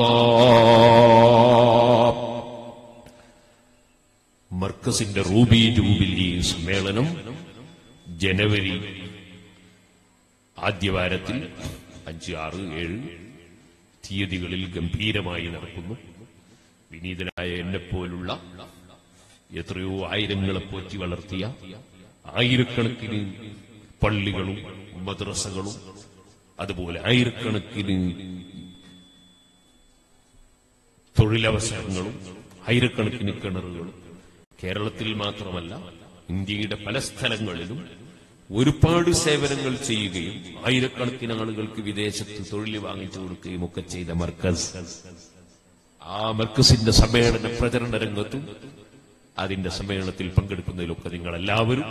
അല്ലാഹ്. മർക്കസിന്റെ റൂബി ജൂബിലി സമ്മേളനം ജനുവരി ആദ്യവാരത്തിൽ അഞ്ച് ആറ് ഏഴ് തീയതികളിൽ ഗംഭീരമായി നടക്കുന്നു. വിനീതനായ എന്നെപ്പോലുള്ള എത്രയോ ആയിരങ്ങളെ പോറ്റി വളർത്തിയ ആയിരക്കണക്കിന് പള്ളികളും മദ്രസകളും അതുപോലെ ആയിരക്കണക്കിന് തൊഴിലവസരങ്ങളും ആയിരക്കണക്കിന് കിണറുകളും കേരളത്തിൽ മാത്രമല്ല ഇന്ത്യയുടെ പല സ്ഥലങ്ങളിലും ഒരുപാട് സേവനങ്ങൾ ചെയ്യുകയും ആയിരക്കണക്കിന് ആളുകൾക്ക് വിദേശത്ത് തൊഴിൽ വാങ്ങിച്ചു കൊടുക്കുകയും ഒക്കെ ചെയ്ത മർക്കസ്, ആ മർക്കസിന്റെ സമ്മേളന പ്രചരണ രംഗത്തും അതിന്റെ സമ്മേളനത്തിൽ പങ്കെടുക്കുന്നതിലൊക്കെ നിങ്ങൾ എല്ലാവരും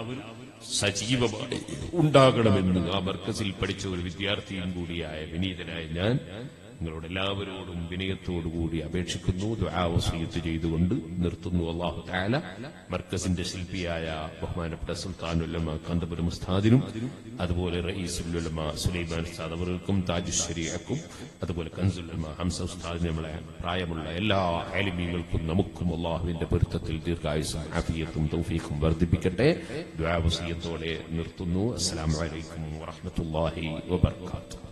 സജീവമായി ഉണ്ടാകണമെന്ന് ആ മർക്കസിൽ പഠിച്ച ഒരു വിദ്യാർത്ഥിയും കൂടിയായ വിനീതനായ ഞാൻ നിങ്ങളോട് എല്ലാവരോടും വിനയത്തോടുകൂടി അപേക്ഷിക്കുന്നു, ദുആ വസിയത്ത് ചെയ്തുകൊണ്ട് നിർത്തുന്നു. അല്ലാഹു തആല മർക്കസിന്റെ ശില്പിയായ ബഹുമാനപ്പെട്ട സുൽത്താനുൽ ഉലമ കാന്തപുരം ഉസ്താദിനും അതുപോലെ റഈസുൽ ഉലമ സുലൈമാൻ ഉസ്താദ് അവർക്കും താജുശ് ശരീഅക്കും അതുപോലെ കൻസുൽ ഉലമ ഹംസ ഉസ്താദിനും നമ്മളെ പ്രായമുള്ള എല്ലാ ആലിമീങ്ങൾക്കും നമുക്കും അല്ലാഹുവിന്റെ പൊരുത്തത്തിൽ ദീർഘായുസ്സും ആഫിയത്തും തൗഫീഖും വർദ്ധിപ്പിക്കട്ടെ. ദുആ വസിയത്തോടെ നിർത്തുന്നു. അസ്സലാമു അലൈക്കും വറഹ്മത്തുള്ളാഹി വബറകാതുഹു.